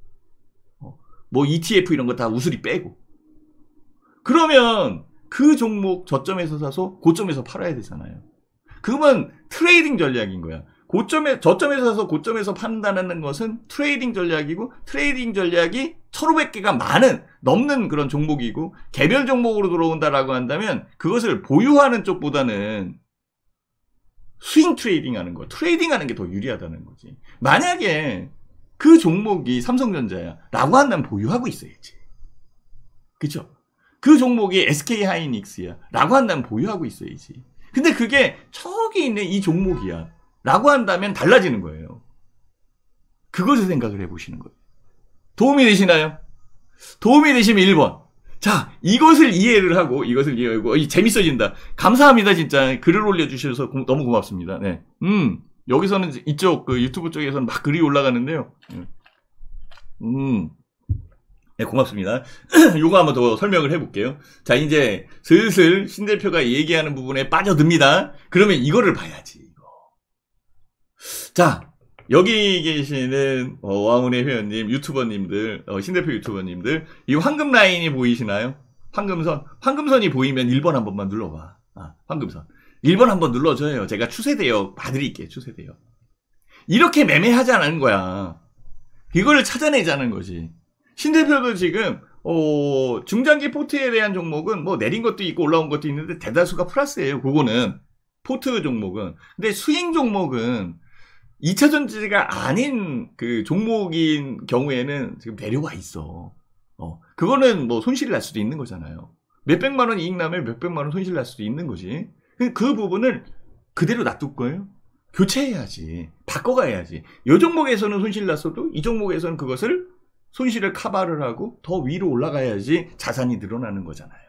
뭐 ETF 이런 거 다 우수리 빼고 그러면 그 종목 저점에서 사서 고점에서 팔아야 되잖아요. 그러면 트레이딩 전략인 거야. 저점에서 사서 고점에서 판다는 것은 트레이딩 전략이고 트레이딩 전략이 1500개가 넘는 그런 종목이고 개별 종목으로 들어온다라고 한다면 그것을 보유하는 쪽보다는 스윙 트레이딩 하는 거, 트레이딩 하는 게 더 유리하다는 거지. 만약에 그 종목이 삼성전자야 라고 한다면 보유하고 있어야지. 그쵸? 그 종목이 SK하이닉스야 라고 한다면 보유하고 있어야지. 근데 그게 저기 있는 이 종목이야 라고 한다면 달라지는 거예요. 그것을 생각을 해보시는 거예요. 도움이 되시나요? 도움이 되시면 1번. 자, 이것을 이해를 하고, 재밌어진다. 감사합니다, 진짜. 글을 올려주셔서 너무 고맙습니다. 네. 여기서는 이쪽, 유튜브 쪽에서는 막 글이 올라가는데요. 네, 고맙습니다. 요거 한번 더 설명을 해볼게요. 자, 이제 슬슬 신 대표가 얘기하는 부분에 빠져듭니다. 그러면 이거를 봐야지. 자, 여기 계시는 왕운의 회원님, 유튜버님들, 신대표 유튜버님들, 이 황금 라인이 보이시나요? 황금선이 보이면 1번 한 번만 눌러봐. 황금선 1번 한번 눌러줘요. 제가 추세대역 봐드릴게요. 추세대역. 이렇게 매매하지 않은 거야. 이거를 찾아내자는 거지. 신대표도 지금 중장기 포트에 대한 종목은 뭐 내린 것도 있고 올라온 것도 있는데 대다수가 플러스예요. 그거는 포트 종목은. 근데 스윙 종목은 2차 전지가 아닌 그 종목인 경우에는 지금 내려와 있어. 그거는 뭐 손실이 날 수도 있는 거잖아요. 몇백만 원 이익 나면 몇백만 원 손실 날 수도 있는 거지. 그 부분을 그대로 놔둘 거예요. 교체해야지. 바꿔가야지. 이 종목에서는 손실 났어도 이 종목에서는 그것을 손실을 커버를 하고 더 위로 올라가야지 자산이 늘어나는 거잖아요.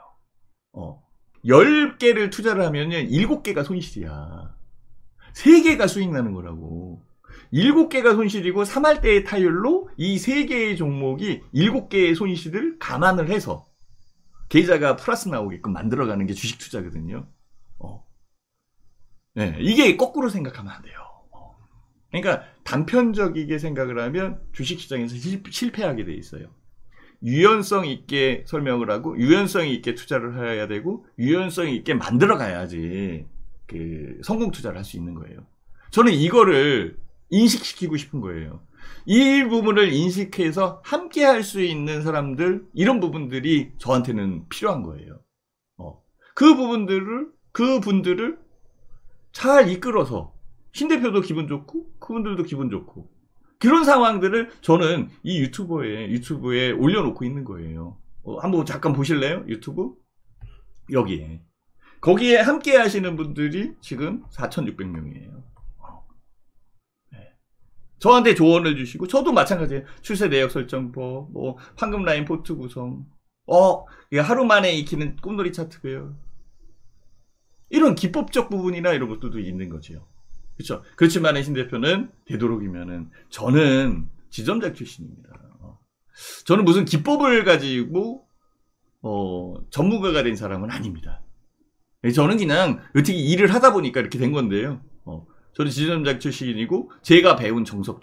10개를 투자를 하면 7개가 손실이야. 3개가 수익 나는 거라고. 7개가 손실이고 3할대의 타율로 이 3개의 종목이 7개의 손실을 감안을 해서 계좌가 플러스 나오게끔 만들어가는 게 주식 투자거든요. 네, 이게 거꾸로 생각하면 안 돼요. 그러니까 단편적이게 생각을 하면 주식시장에서 실패하게 돼 있어요. 유연성 있게 설명을 하고 유연성 있게 투자를 해야 되고 유연성 있게 만들어 가야지 그 성공 투자를 할 수 있는 거예요. 저는 이거를 인식시키고 싶은 거예요. 이 부분을 인식해서 함께 할 수 있는 사람들, 이런 부분들이 저한테는 필요한 거예요. 그 분들을 잘 이끌어서 신 대표도 기분 좋고 그분들도 기분 좋고 그런 상황들을 저는 이 유튜브에 올려놓고 있는 거예요. 한번 잠깐 보실래요? 유튜브? 여기에. 거기에 함께 하시는 분들이 지금 4,600명이에요. 네. 저한테 조언을 주시고, 저도 마찬가지예요. 추세 내역 설정법, 뭐, 황금 라인 포트 구성. 이게 하루 만에 익히는 꿈놀이 차트고요. 이런 기법적 부분이나 이런 것들도 있는 거죠. 그렇죠. 그렇지만 신 대표는 되도록이면은 저는 지점장 출신입니다. 저는 무슨 기법을 가지고 전문가가 된 사람은 아닙니다. 저는 그냥 어떻게 일을 하다 보니까 이렇게 된 건데요. 저는 지점장 출신이고 제가 배운 정석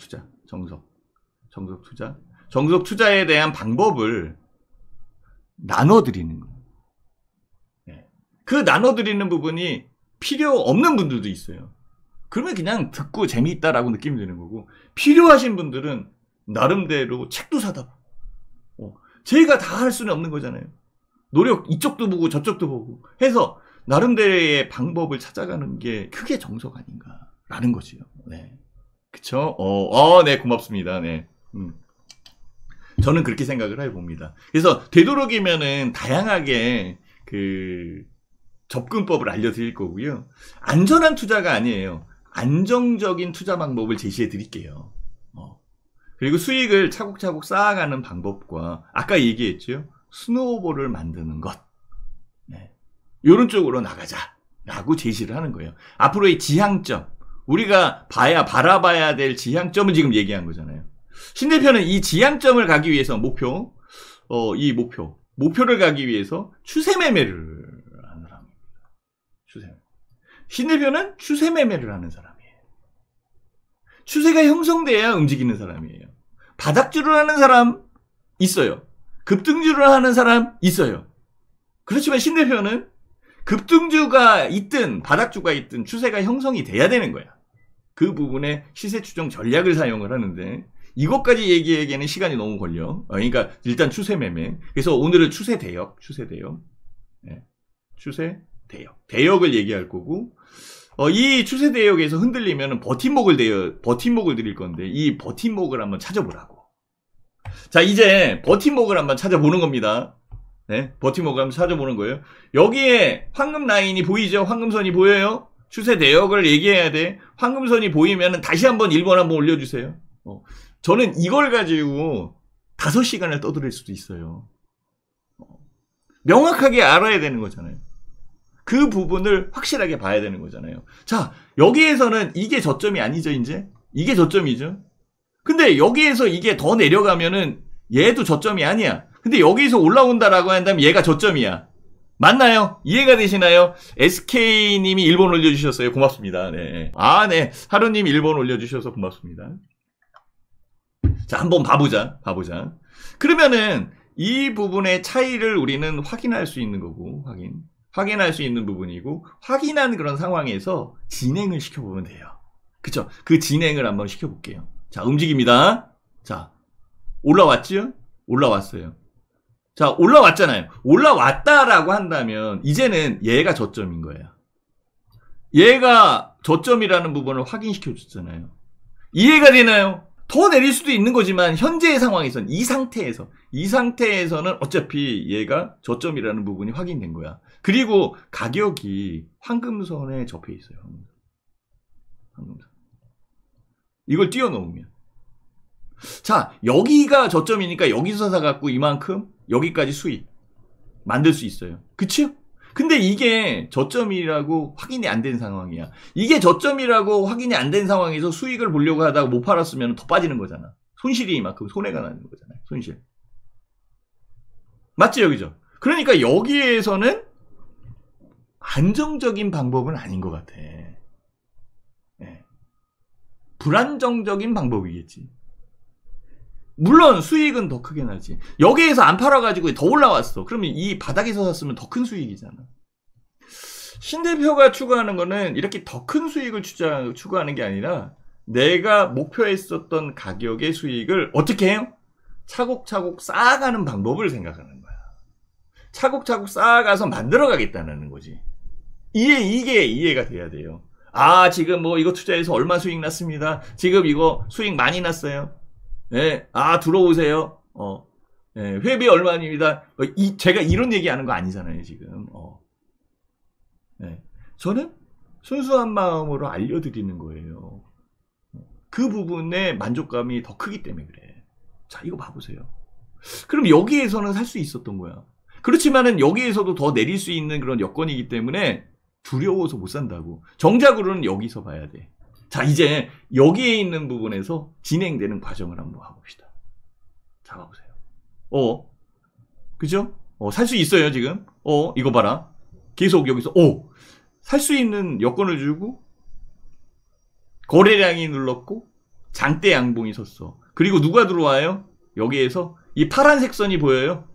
투자에 대한 방법을 나눠드리는 거예요. 네. 그 나눠드리는 부분이 필요 없는 분들도 있어요. 그러면 그냥 듣고 재미있다라고 느낌이 드는 거고, 필요하신 분들은 나름대로 책도 사다 보고, 제가 다 할 수는 없는 거잖아요. 노력 이쪽도 보고 저쪽도 보고 해서 나름대로의 방법을 찾아가는 게 그게 정석 아닌가라는 거지요. 네, 그쵸? 네, 고맙습니다. 네, 저는 그렇게 생각을 해봅니다. 그래서 되도록이면은 다양하게 그 접근법을 알려드릴 거고요. 안전한 투자가 아니에요. 안정적인 투자 방법을 제시해 드릴게요. 그리고 수익을 차곡차곡 쌓아가는 방법과 아까 얘기했죠. 스노우볼을 만드는 것. 네. 이런 쪽으로 나가자라고 제시를 하는 거예요. 앞으로의 지향점, 우리가 바라봐야 될 지향점을 지금 얘기한 거잖아요. 신 대표는 이 지향점을 가기 위해서 목표를 가기 위해서 추세 매매를 하는 사람입니다. 신 대표는 추세 매매를 하는 사람이에요. 추세가 형성돼야 움직이는 사람이에요. 바닥주를 하는 사람 있어요. 급등주를 하는 사람 있어요. 그렇지만 신 대표는 급등주가 있든 바닥주가 있든 추세가 형성이 돼야 되는 거야. 그 부분에 시세 추정 전략을 사용을 하는데 이것까지 얘기하기에는 시간이 너무 걸려. 그러니까 일단 추세 매매. 그래서 오늘은 추세 대역. 네. 추세 대역을 얘기할 거고, 이 추세 대역에서 흔들리면 버팀목을 드릴 건데, 이 버팀목을 한번 찾아보라고. 자, 이제 버팀목을 한번 찾아보는 겁니다. 네, 버팀목을 한번 찾아보는 거예요. 여기에 황금 라인이 보이죠? 황금선이 보여요? 추세 대역을 얘기해야 돼. 황금선이 보이면 다시 한번 1번 한번 올려주세요. 저는 이걸 가지고 5시간을 떠들일 수도 있어요. 명확하게 알아야 되는 거잖아요. 그 부분을 확실하게 봐야 되는 거잖아요. 자, 여기에서는 이게 저점이 아니죠, 이제? 이게 저점이죠. 근데 여기에서 이게 더 내려가면은 얘도 저점이 아니야. 근데 여기서 올라온다라고 한다면 얘가 저점이야. 맞나요? 이해가 되시나요? SK님이 1번 올려주셨어요. 고맙습니다. 네. 네. 하루님 1번 올려주셔서 고맙습니다. 자, 한번 봐보자. 그러면은 이 부분의 차이를 우리는 확인할 수 있는 거고, 확인할 수 있는 부분이고, 확인한 그런 상황에서 진행을 시켜보면 돼요. 그쵸? 그 진행을 한번 시켜볼게요. 자, 움직입니다. 자, 올라왔죠? 올라왔어요. 자, 올라왔잖아요. 올라왔다라고 한다면 이제는 얘가 저점인 거예요. 얘가 저점이라는 부분을 확인시켜줬잖아요. 이해가 되나요? 더 내릴 수도 있는 거지만 현재의 상황에서는 이 상태에서는 어차피 얘가 저점이라는 부분이 확인된 거야. 그리고 가격이 황금선에 접해 있어요. 황금선. 이걸 띄워놓으면, 자, 여기가 저점이니까 여기서 사갖고 이만큼 여기까지 수익 만들 수 있어요. 그치? 근데 이게 저점이라고 확인이 안 된 상황이야. 이게 저점이라고 확인이 안 된 상황에서 수익을 보려고 하다가 못 팔았으면 더 빠지는 거잖아. 손실이 이만큼 손해가 나는 거잖아요. 손실. 맞죠? 그죠? 그러니까 여기에서는 안정적인 방법은 아닌 것 같아. 네. 불안정적인 방법이겠지. 물론 수익은 더 크게 나지. 여기에서 안 팔아가지고 더 올라왔어. 그러면 이 바닥에서 샀으면 더 큰 수익이잖아. 신 대표가 추구하는 거는 이렇게 더 큰 수익을 추구하는 게 아니라 내가 목표했었던 가격의 수익을 어떻게 해요? 차곡차곡 쌓아가는 방법을 생각하는 거야. 차곡차곡 쌓아가서 만들어가겠다는 거지. 이게 이해가 돼야 돼요. 아, 지금 뭐 이거 투자해서 얼마 수익 났습니다. 지금 이거 수익 많이 났어요. 네, 아, 들어오세요. 네, 회비 얼마입니다. 제가 이런 얘기하는 거 아니잖아요, 지금. 네, 저는 순수한 마음으로 알려드리는 거예요. 그 부분에 만족감이 더 크기 때문에 그래. 자, 이거 봐보세요. 그럼 여기에서는 살 수 있었던 거야. 그렇지만은 여기에서도 더 내릴 수 있는 그런 여건이기 때문에 두려워서 못 산다고. 정작으로는 여기서 봐야 돼. 자, 이제 여기에 있는 부분에서 진행되는 과정을 한번 봐봅시다. 자, 봐보세요. 그죠? 살 수 있어요, 지금. 이거 봐라. 계속 여기서, 살 수 있는 여건을 주고, 거래량이 눌렀고, 장대 양봉이 섰어. 그리고 누가 들어와요? 여기에서 이 파란색 선이 보여요?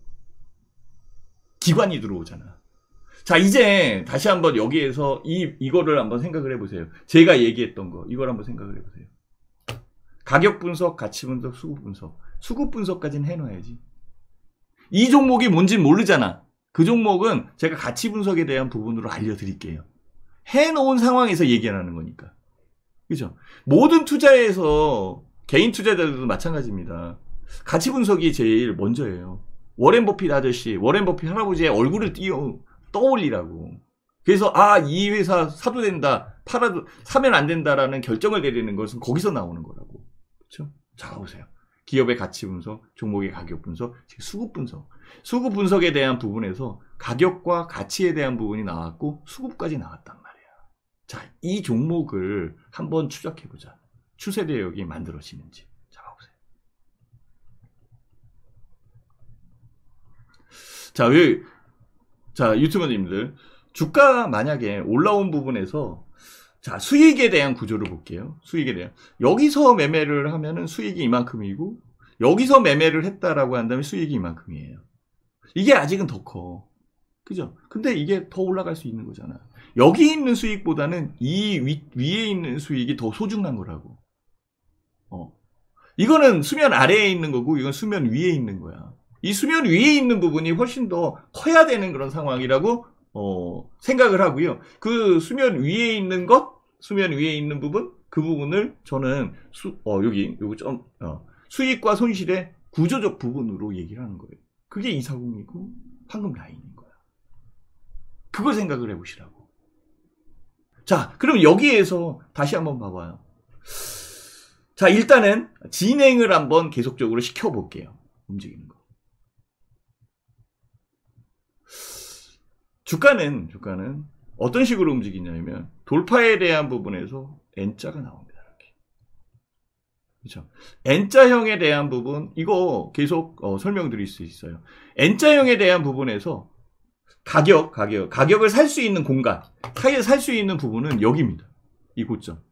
기관이 들어오잖아. 자, 이제 다시 한번 여기에서 이거를 한번 생각을 해보세요. 제가 얘기했던 거, 이걸 한번 생각을 해보세요. 가격 분석, 가치 분석, 수급 분석. 수급 분석까지는 해놔야지. 이 종목이 뭔지는 모르잖아. 그 종목은 제가 가치 분석에 대한 부분으로 알려드릴게요. 해놓은 상황에서 얘기하는 거니까. 그죠? 모든 투자에서 개인 투자자들도 마찬가지입니다. 가치 분석이 제일 먼저예요. 워렌 버핏 아저씨, 워렌 버핏 할아버지의 얼굴을 떠올리라고. 그래서 이 회사 사도 된다, 팔아도 사면 안 된다라는 결정을 내리는 것은 거기서 나오는 거라고. 그렇죠? 자, 보세요. 기업의 가치 분석, 종목의 가격 분석, 수급 분석. 수급 분석에 대한 부분에서 가격과 가치에 대한 부분이 나왔고 수급까지 나왔단 말이야. 자, 이 종목을 한번 추적해보자. 추세 대역이 만들어지는지. 자, 봐보세요. 자, 유튜버님들. 주가 만약에 올라온 부분에서 자, 수익에 대한 구조를 볼게요. 수익에 대한. 여기서 매매를 하면은 수익이 이만큼이고 여기서 매매를 했다라고 한다면 수익이 이만큼이에요. 이게 아직은 더 커. 그죠? 근데 이게 더 올라갈 수 있는 거잖아. 여기 있는 수익보다는 이 위에 있는 수익이 더 소중한 거라고. 이거는 수면 아래에 있는 거고 이건 수면 위에 있는 거야. 이 수면 위에 있는 부분이 훨씬 더 커야 되는 그런 상황이라고 생각을 하고요. 그 수면 위에 있는 수면 위에 있는 부분, 그 부분을 저는 수익과 손실의 구조적 부분으로 얘기를 하는 거예요. 그게 240이고 황금 라인인 거야. 그걸 생각을 해보시라고. 자, 그럼 여기에서 다시 한번 봐봐요. 자, 일단은 진행을 한번 계속적으로 시켜볼게요. 움직이는 거. 주가는 어떤 식으로 움직이냐면 돌파에 대한 부분에서 N자가 나옵니다. 이렇게. 그렇죠? N자형에 대한 부분 이거 계속 설명드릴 수 있어요. N자형에 대한 부분에서 가격을 살 수 있는 공간, 살 수 있는 부분은 여기입니다. 이 고점.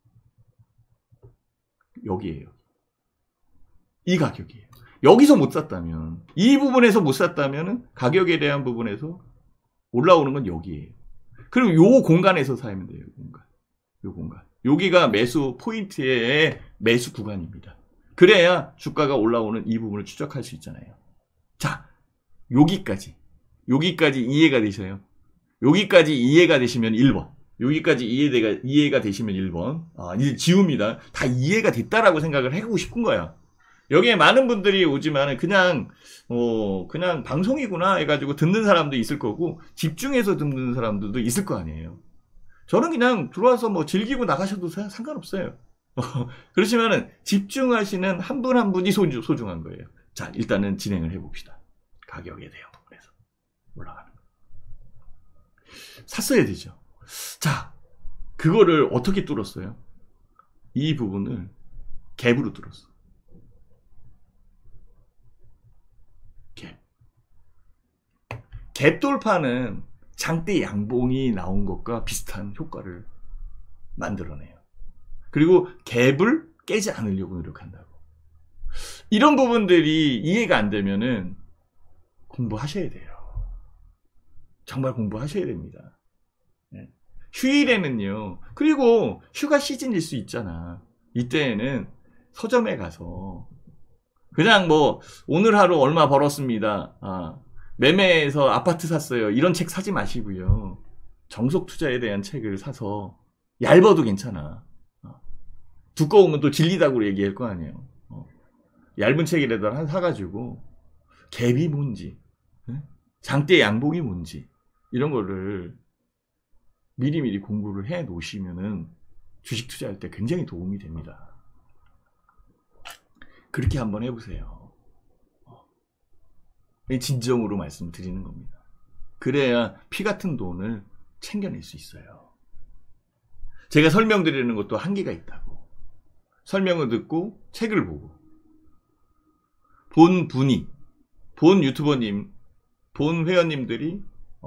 여기에요. 이 가격이에요. 여기서 못 샀다면, 이 부분에서 못 샀다면 가격에 대한 부분에서 올라오는 건 여기에요. 그리고 요 공간에서 사면 돼요. 요 공간. 여기가 매수 포인트의 매수 구간입니다. 그래야 주가가 올라오는 이 부분을 추적할 수 있잖아요. 자, 여기까지 이해가 되셔요? 여기까지 이해가 되시면 1번. 여기까지 이해가 되시면 1번. 이제 지웁니다. 다 이해가 됐다라고 생각을 하고 싶은 거야. 여기에 많은 분들이 오지만 그냥 방송이구나 해가지고 듣는 사람도 있을 거고 집중해서 듣는 사람들도 있을 거 아니에요. 저는 그냥 들어와서 즐기고 나가셔도 상관없어요. 그렇지만은 집중하시는 한 분 한 분이 소중한 거예요. 자, 일단은 진행을 해봅시다. 가격에 대한 부분에서 올라가는 거. 샀어야 되죠. 자, 그거를 어떻게 뚫었어요? 이 부분을 갭으로 뚫었어. 갭 돌파는 장대 양봉이 나온 것과 비슷한 효과를 만들어내요. 그리고 갭을 깨지 않으려고 노력한다고. 이런 부분들이 이해가 안 되면은 공부하셔야 돼요. 정말 공부하셔야 됩니다. 휴일에는요. 그리고 휴가 시즌일 수 있잖아. 이때에는 서점에 가서 그냥 뭐 오늘 하루 얼마 벌었습니다. 매매해서 아파트 샀어요. 이런 책 사지 마시고요. 정석 투자에 대한 책을 사서 얇아도 괜찮아. 두꺼우면 또 질리다고 얘기할 거 아니에요. 얇은 책이라도 하나 사가지고 갭이 뭔지, 장대 양봉이 뭔지 이런 거를 미리미리 공부를 해 놓으시면은 주식 투자할 때 굉장히 도움이 됩니다. 그렇게 한번 해보세요. 진정으로 말씀드리는 겁니다. 그래야 피 같은 돈을 챙겨낼 수 있어요. 제가 설명드리는 것도 한계가 있다고. 설명을 듣고 책을 보고 본 분이, 본 유튜버님, 본 회원님들이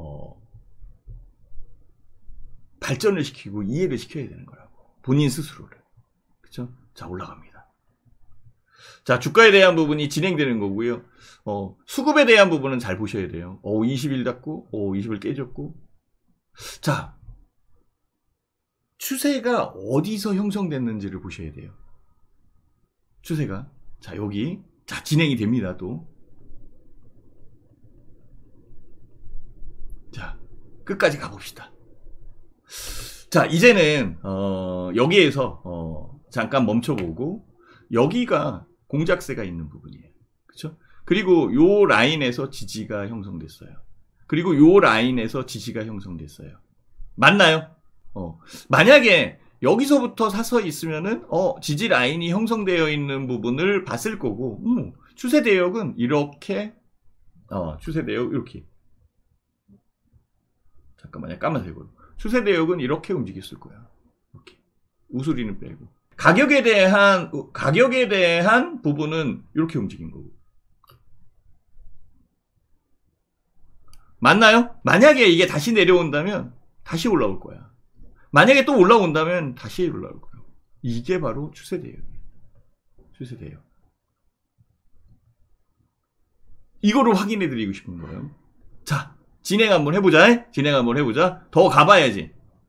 발전을 시키고 이해를 시켜야 되는 거라고. 본인 스스로를. 그쵸? 자, 올라갑니다. 자, 주가에 대한 부분이 진행되는 거고요. 수급에 대한 부분은 잘 보셔야 돼요. 20일 닫고, 20일 깨졌고. 자, 추세가 어디서 형성됐는지를 보셔야 돼요. 추세가. 자, 여기. 자, 진행이 됩니다, 또. 자, 끝까지 가봅시다. 자, 이제는, 여기에서, 잠깐 멈춰보고, 여기가 공작세가 있는 부분이에요. 그쵸? 그리고 요 라인에서 지지가 형성됐어요. 그리고 요 라인에서 지지가 형성됐어요. 맞나요? 만약에 여기서부터 사서 있으면은, 지지 라인이 형성되어 있는 부분을 봤을 거고, 추세 대역은 이렇게, 추세 대역 이렇게. 잠깐만요. 까만색으로. 추세 대역은 이렇게 움직였을 거야. 이렇게. 우수리는 빼고. 가격에 대한 부분은 이렇게 움직인 거고. 맞나요? 만약에 이게 다시 내려온다면 다시 올라올 거야. 만약에 또 올라온다면 다시 올라올 거야. 이게 바로 추세 대역이에요. 추세 대역. 이거를 확인해 드리고 싶은 거예요. 자, 진행 한번 해보자. 진행 한번 해보자. 더 가봐야지.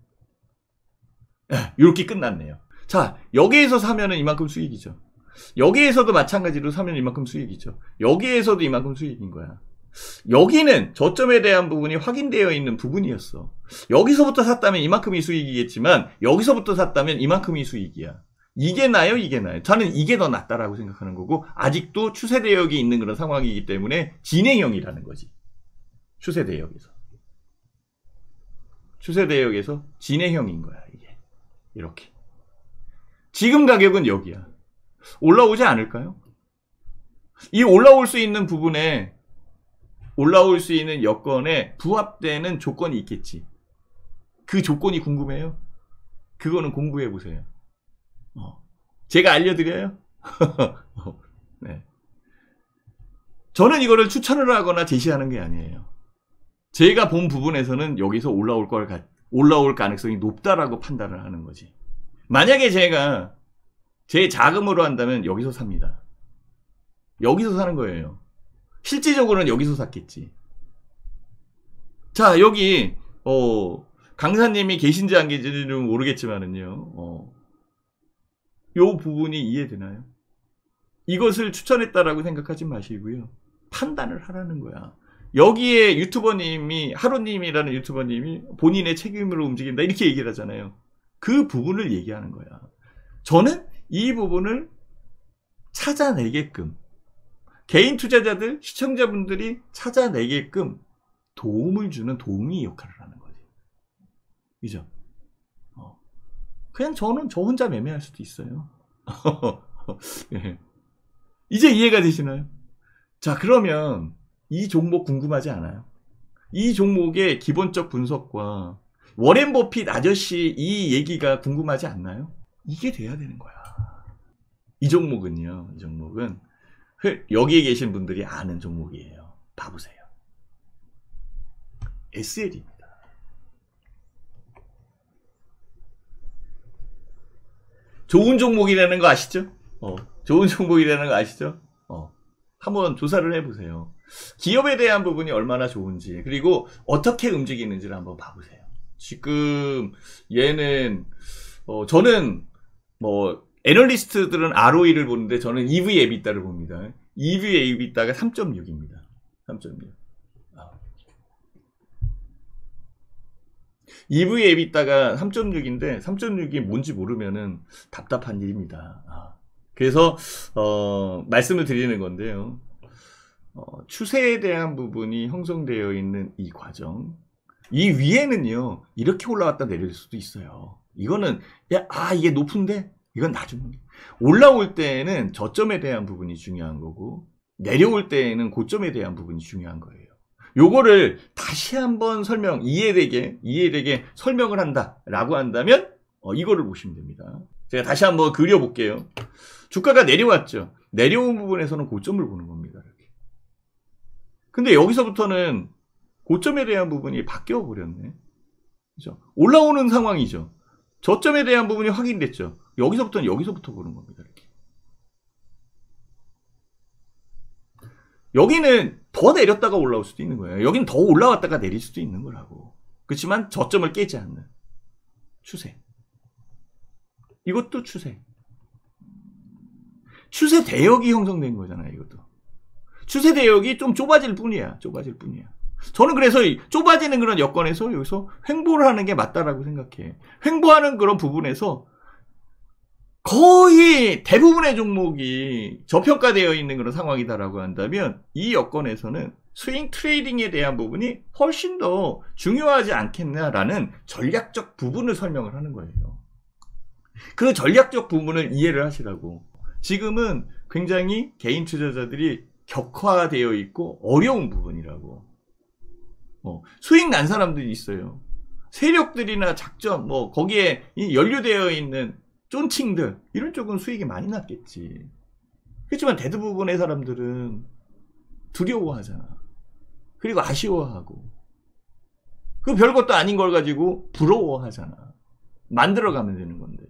이렇게 끝났네요. 자, 여기에서 사면은 이만큼 수익이죠. 여기에서도 마찬가지로 사면 이만큼 수익이죠. 여기에서도 이만큼 수익인 거야. 여기는 저점에 대한 부분이 확인되어 있는 부분이었어. 여기서부터 샀다면 이만큼이 수익이겠지만 여기서부터 샀다면 이만큼이 수익이야. 이게 나요? 이게 나요? 저는 이게 더 낫다라고 생각하는 거고, 아직도 추세 대역이 있는 그런 상황이기 때문에 진행형이라는 거지. 추세 대역에서. 추세 대역에서 진행형인 거야, 이게. 이렇게. 지금 가격은 여기야. 올라오지 않을까요? 이 올라올 수 있는 부분에, 올라올 수 있는 여건에 부합되는 조건이 있겠지. 그 조건이 궁금해요? 그거는 공부해 보세요. 제가 알려드려요? 네. 저는 이거를 추천을 하거나 제시하는 게 아니에요. 제가 본 부분에서는 여기서 올라올 가능성이 높다라고 판단을 하는 거지. 만약에 제가 제 자금으로 한다면 여기서 삽니다. 여기서 사는 거예요. 실질적으로는 여기서 샀겠지. 자, 여기 강사님이 계신지 안 계신지는 모르겠지만은요. 요 부분이 이해되나요? 이것을 추천했다라고 생각하지 마시고요. 판단을 하라는 거야. 여기에 유튜버님이, 하루님이라는 유튜버님이 본인의 책임으로 움직인다 이렇게 얘기를 하잖아요. 그 부분을 얘기하는 거야. 저는 이 부분을 찾아내게끔, 개인 투자자들, 시청자분들이 찾아내게끔 도움을 주는 도움이 역할을 하는 거지. 그죠? 그냥 저는 저 혼자 매매할 수도 있어요. 예. 이제 이해가 되시나요? 자, 그러면 이 종목 궁금하지 않아요? 이 종목의 기본적 분석과 워렌 버핏 아저씨 이 얘기가 궁금하지 않나요? 이게 돼야 되는 거야. 이 종목은요, 이 종목은 여기에 계신 분들이 아는 종목이에요. 봐보세요. SL입니다. 좋은 종목이라는 거 아시죠? 좋은 종목이라는 거 아시죠? 한번 조사를 해보세요. 기업에 대한 부분이 얼마나 좋은지, 그리고 어떻게 움직이는지를 한번 봐보세요. 지금 얘는 저는 뭐 애널리스트들은 ROE를 보는데 저는 EV EBITDA를 봅니다. EV EBITDA가 3.6입니다. 3.6. EV EBITDA가 3.6인데 3.6이 뭔지 모르면은 답답한 일입니다. 그래서 말씀을 드리는 건데요. 추세에 대한 부분이 형성되어 있는 이 과정, 이 위에는요 이렇게 올라왔다 내릴 수도 있어요. 이거는 이게 높은데 이건 나중에 올라올 때에는 저점에 대한 부분이 중요한 거고, 내려올 때에는 고점에 대한 부분이 중요한 거예요. 요거를 다시 한번 이해되게 설명을 한다라고 한다면 이거를 보시면 됩니다. 제가 다시 한번 그려볼게요. 주가가 내려왔죠. 내려온 부분에서는 고점을 보는 겁니다. 이렇게. 근데 여기서부터는 고점에 대한 부분이 바뀌어 버렸네. 그죠? 올라오는 상황이죠. 저점에 대한 부분이 확인됐죠. 여기서부터는 여기서부터 보는 겁니다. 이렇게. 여기는 더 내렸다가 올라올 수도 있는 거예요. 여기는 더 올라왔다가 내릴 수도 있는 거라고. 그렇지만 저점을 깨지 않는 추세. 이것도 추세. 추세 대역이 형성된 거잖아요. 이것도. 추세 대역이 좀 좁아질 뿐이야. 좁아질 뿐이야. 저는 그래서 좁아지는 그런 여건에서 여기서 횡보를 하는 게 맞다라고 생각해. 횡보하는 그런 부분에서 거의 대부분의 종목이 저평가되어 있는 그런 상황이다라고 한다면 이 여건에서는 스윙 트레이딩에 대한 부분이 훨씬 더 중요하지 않겠냐라는 전략적 부분을 설명을 하는 거예요. 그 전략적 부분을 이해를 하시라고. 지금은 굉장히 개인 투자자들이 격화되어 있고 어려운 부분이라고. 수익 난 사람들이 있어요. 세력들이나 작전, 거기에 연루되어 있는 쫀칭들, 이런 쪽은 수익이 많이 났겠지. 그렇지만 대부분의 사람들은 두려워하잖아. 그리고 아쉬워하고. 그 별것도 아닌 걸 가지고 부러워하잖아. 만들어가면 되는 건데.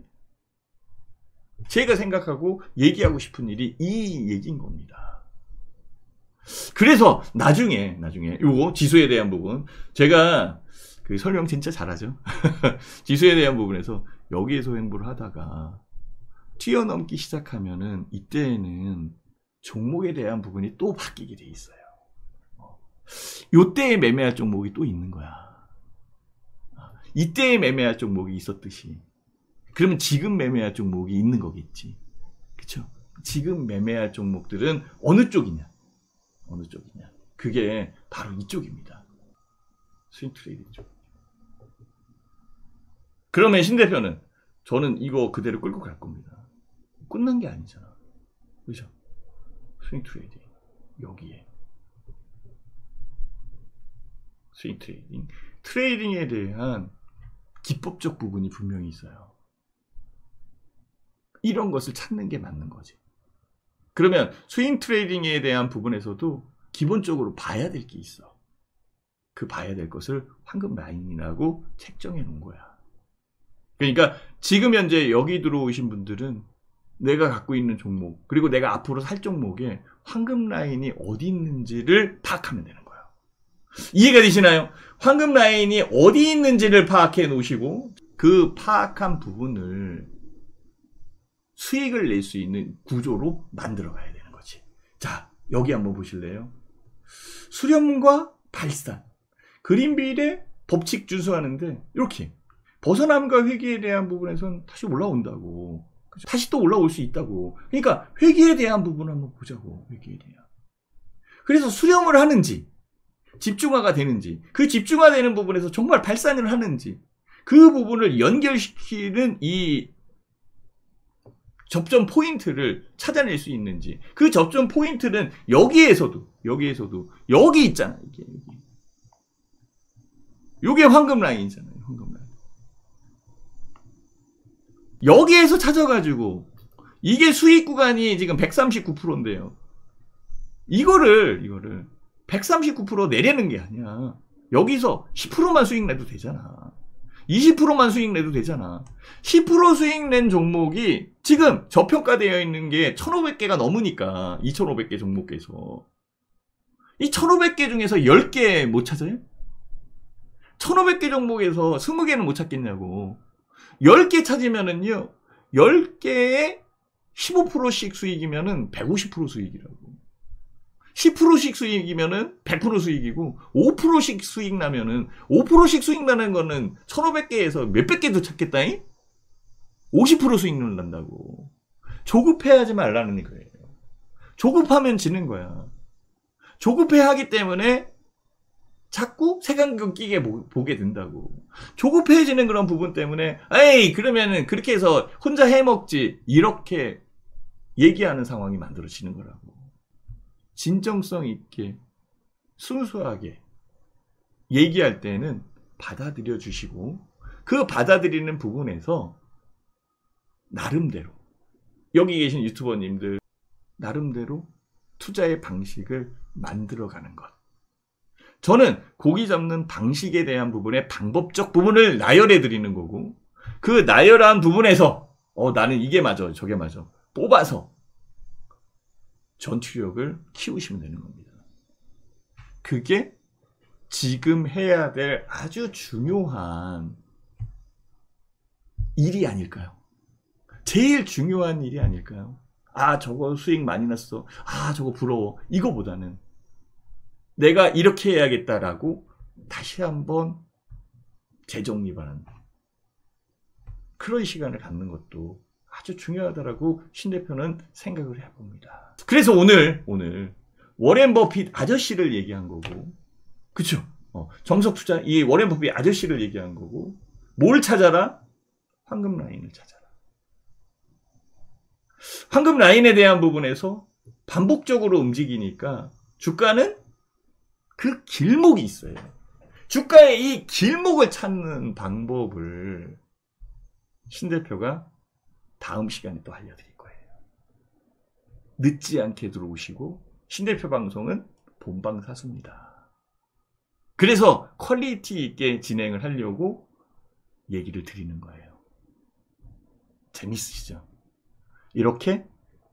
제가 생각하고 얘기하고 싶은 일이 이 얘기인 겁니다. 그래서 나중에 요거 지수에 대한 부분, 제가 그 설명 진짜 잘하죠. 지수에 대한 부분에서 여기에서 횡보를 하다가 뛰어넘기 시작하면은 이때에는 종목에 대한 부분이 또 바뀌게 돼 있어요. 요때에 매매할 종목이 또 있는 거야. 이때에 매매할 종목이 있었듯이. 그러면 지금 매매할 종목이 있는 거겠지. 그쵸? 지금 매매할 종목들은 어느 쪽이냐? 어느 쪽이냐? 그게 바로 이쪽입니다. 스윙 트레이딩 쪽. 그러면 신 대표는 저는 이거 그대로 끌고 갈 겁니다. 끝난 게 아니잖아. 그죠? 스윙 트레이딩. 여기에. 스윙 트레이딩. 트레이딩에 대한 기법적 부분이 분명히 있어요. 이런 것을 찾는 게 맞는 거지. 그러면 스윙 트레이딩에 대한 부분에서도 기본적으로 봐야 될 게 있어. 그 봐야 될 것을 황금 라인이라고 책정해 놓은 거야. 그러니까 지금 현재 여기 들어오신 분들은 내가 갖고 있는 종목, 그리고 내가 앞으로 살 종목에 황금 라인이 어디 있는지를 파악하면 되는 거야. 이해가 되시나요? 황금 라인이 어디 있는지를 파악해 놓으시고 그 파악한 부분을 수익을 낼 수 있는 구조로 만들어 가야 되는 거지. 자, 여기 한번 보실래요? 수렴과 발산, 그린빌의 법칙 준수하는데 이렇게 벗어남과 회귀에 대한 부분에서는 다시 올라온다고. 그렇죠? 다시 또 올라올 수 있다고. 그러니까 회귀에 대한 부분을 한번 보자고. 회귀에 대한. 그래서 수렴을 하는지 집중화가 되는지, 그 집중화되는 부분에서 정말 발산을 하는지, 그 부분을 연결시키는 이 접점 포인트를 찾아낼 수 있는지, 그 접점 포인트는 여기에서도 여기 있잖아. 이게 황금 라인이잖아요. 황금 라인. 여기에서 찾아가지고 이게 수익 구간이 지금 139%인데요. 이거를 139% 내려는 게 아니야. 여기서 10%만 수익 내도 되잖아. 20%만 수익 내도 되잖아. 10% 수익 낸 종목이 지금 저평가되어 있는 게 1,500개가 넘으니까 2,500개 종목에서 이 1,500개 중에서 10개 못 찾아요? 1,500개 종목에서 20개는 못 찾겠냐고. 10개 찾으면은요, 10개에 15%씩 수익이면은 150% 수익이라고. 10%씩 수익이면은 100% 수익이고, 5%씩 수익 나면은, 5%씩 수익 나는 거는 1,500개에서 몇백 개도 찾겠다잉? 50% 수익 난다고. 조급해하지 말라는 거예요. 조급하면 지는 거야. 조급해 하기 때문에 자꾸 색안경 끼게 보게 된다고. 조급해지는 그런 부분 때문에, 에이, 그러면은 그렇게 해서 혼자 해먹지. 이렇게 얘기하는 상황이 만들어지는 거라고. 진정성 있게, 순수하게 얘기할 때는 받아들여 주시고, 그 받아들이는 부분에서 나름대로, 여기 계신 유튜버님들, 나름대로 투자의 방식을 만들어가는 것. 저는 고기 잡는 방식에 대한 부분의 방법적 부분을 나열해 드리는 거고, 그 나열한 부분에서 나는 이게 맞아, 저게 맞아 뽑아서 전투력을 키우시면 되는 겁니다. 그게 지금 해야 될 아주 중요한 일이 아닐까요? 제일 중요한 일이 아닐까요? 아, 저거 수익 많이 났어. 아, 저거 부러워. 이거보다는 내가 이렇게 해야겠다라고 다시 한번 재정립하는 그런 시간을 갖는 것도 아주 중요하다라고 신 대표는 생각을 해봅니다. 그래서 오늘 워렌 버핏 아저씨를 얘기한 거고, 그쵸? 정석 투자 이 워렌 버핏 아저씨를 얘기한 거고, 뭘 찾아라? 황금 라인을 찾아라. 황금 라인에 대한 부분에서 반복적으로 움직이니까 주가는 그 길목이 있어요. 주가의 이 길목을 찾는 방법을 신 대표가 다음 시간에 또 알려드릴 거예요. 늦지 않게 들어오시고, 신 대표 방송은 본방사수입니다. 그래서 퀄리티 있게 진행을 하려고 얘기를 드리는 거예요. 재밌으시죠? 이렇게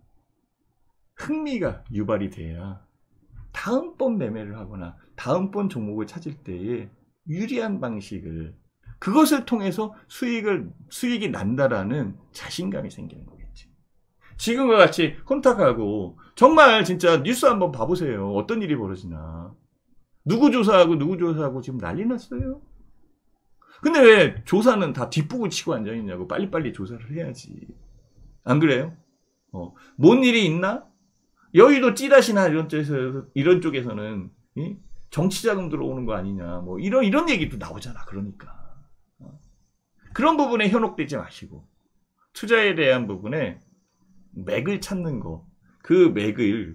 흥미가 유발이 돼야 다음번 매매를 하거나 다음번 종목을 찾을 때에 유리한 방식을, 그것을 통해서 수익이 난다라는 자신감이 생기는 거겠지. 지금과 같이 혼탁하고, 정말 진짜 뉴스 한번 봐보세요. 어떤 일이 벌어지나. 누구 조사하고 지금 난리 났어요. 근데 왜 조사는 다 뒷북을 치고 앉아있냐고. 빨리빨리 조사를 해야지. 안 그래요? 뭔 일이 있나? 여의도 찌라시나 이런 쪽에서는 정치 자금 들어오는 거 아니냐, 뭐 이런 얘기도 나오잖아. 그러니까 그런 부분에 현혹되지 마시고, 투자에 대한 부분에 맥을 찾는 거, 그 맥을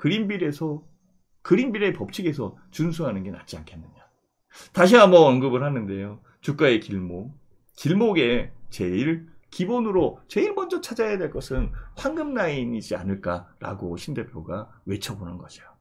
그린빌의 법칙에서 준수하는 게 낫지 않겠느냐. 다시 한번 언급을 하는데요. 주가의 길목에 제일 기본으로 제일 먼저 찾아야 될 것은 황금 라인이지 않을까라고 신 대표가 외쳐보는 거죠.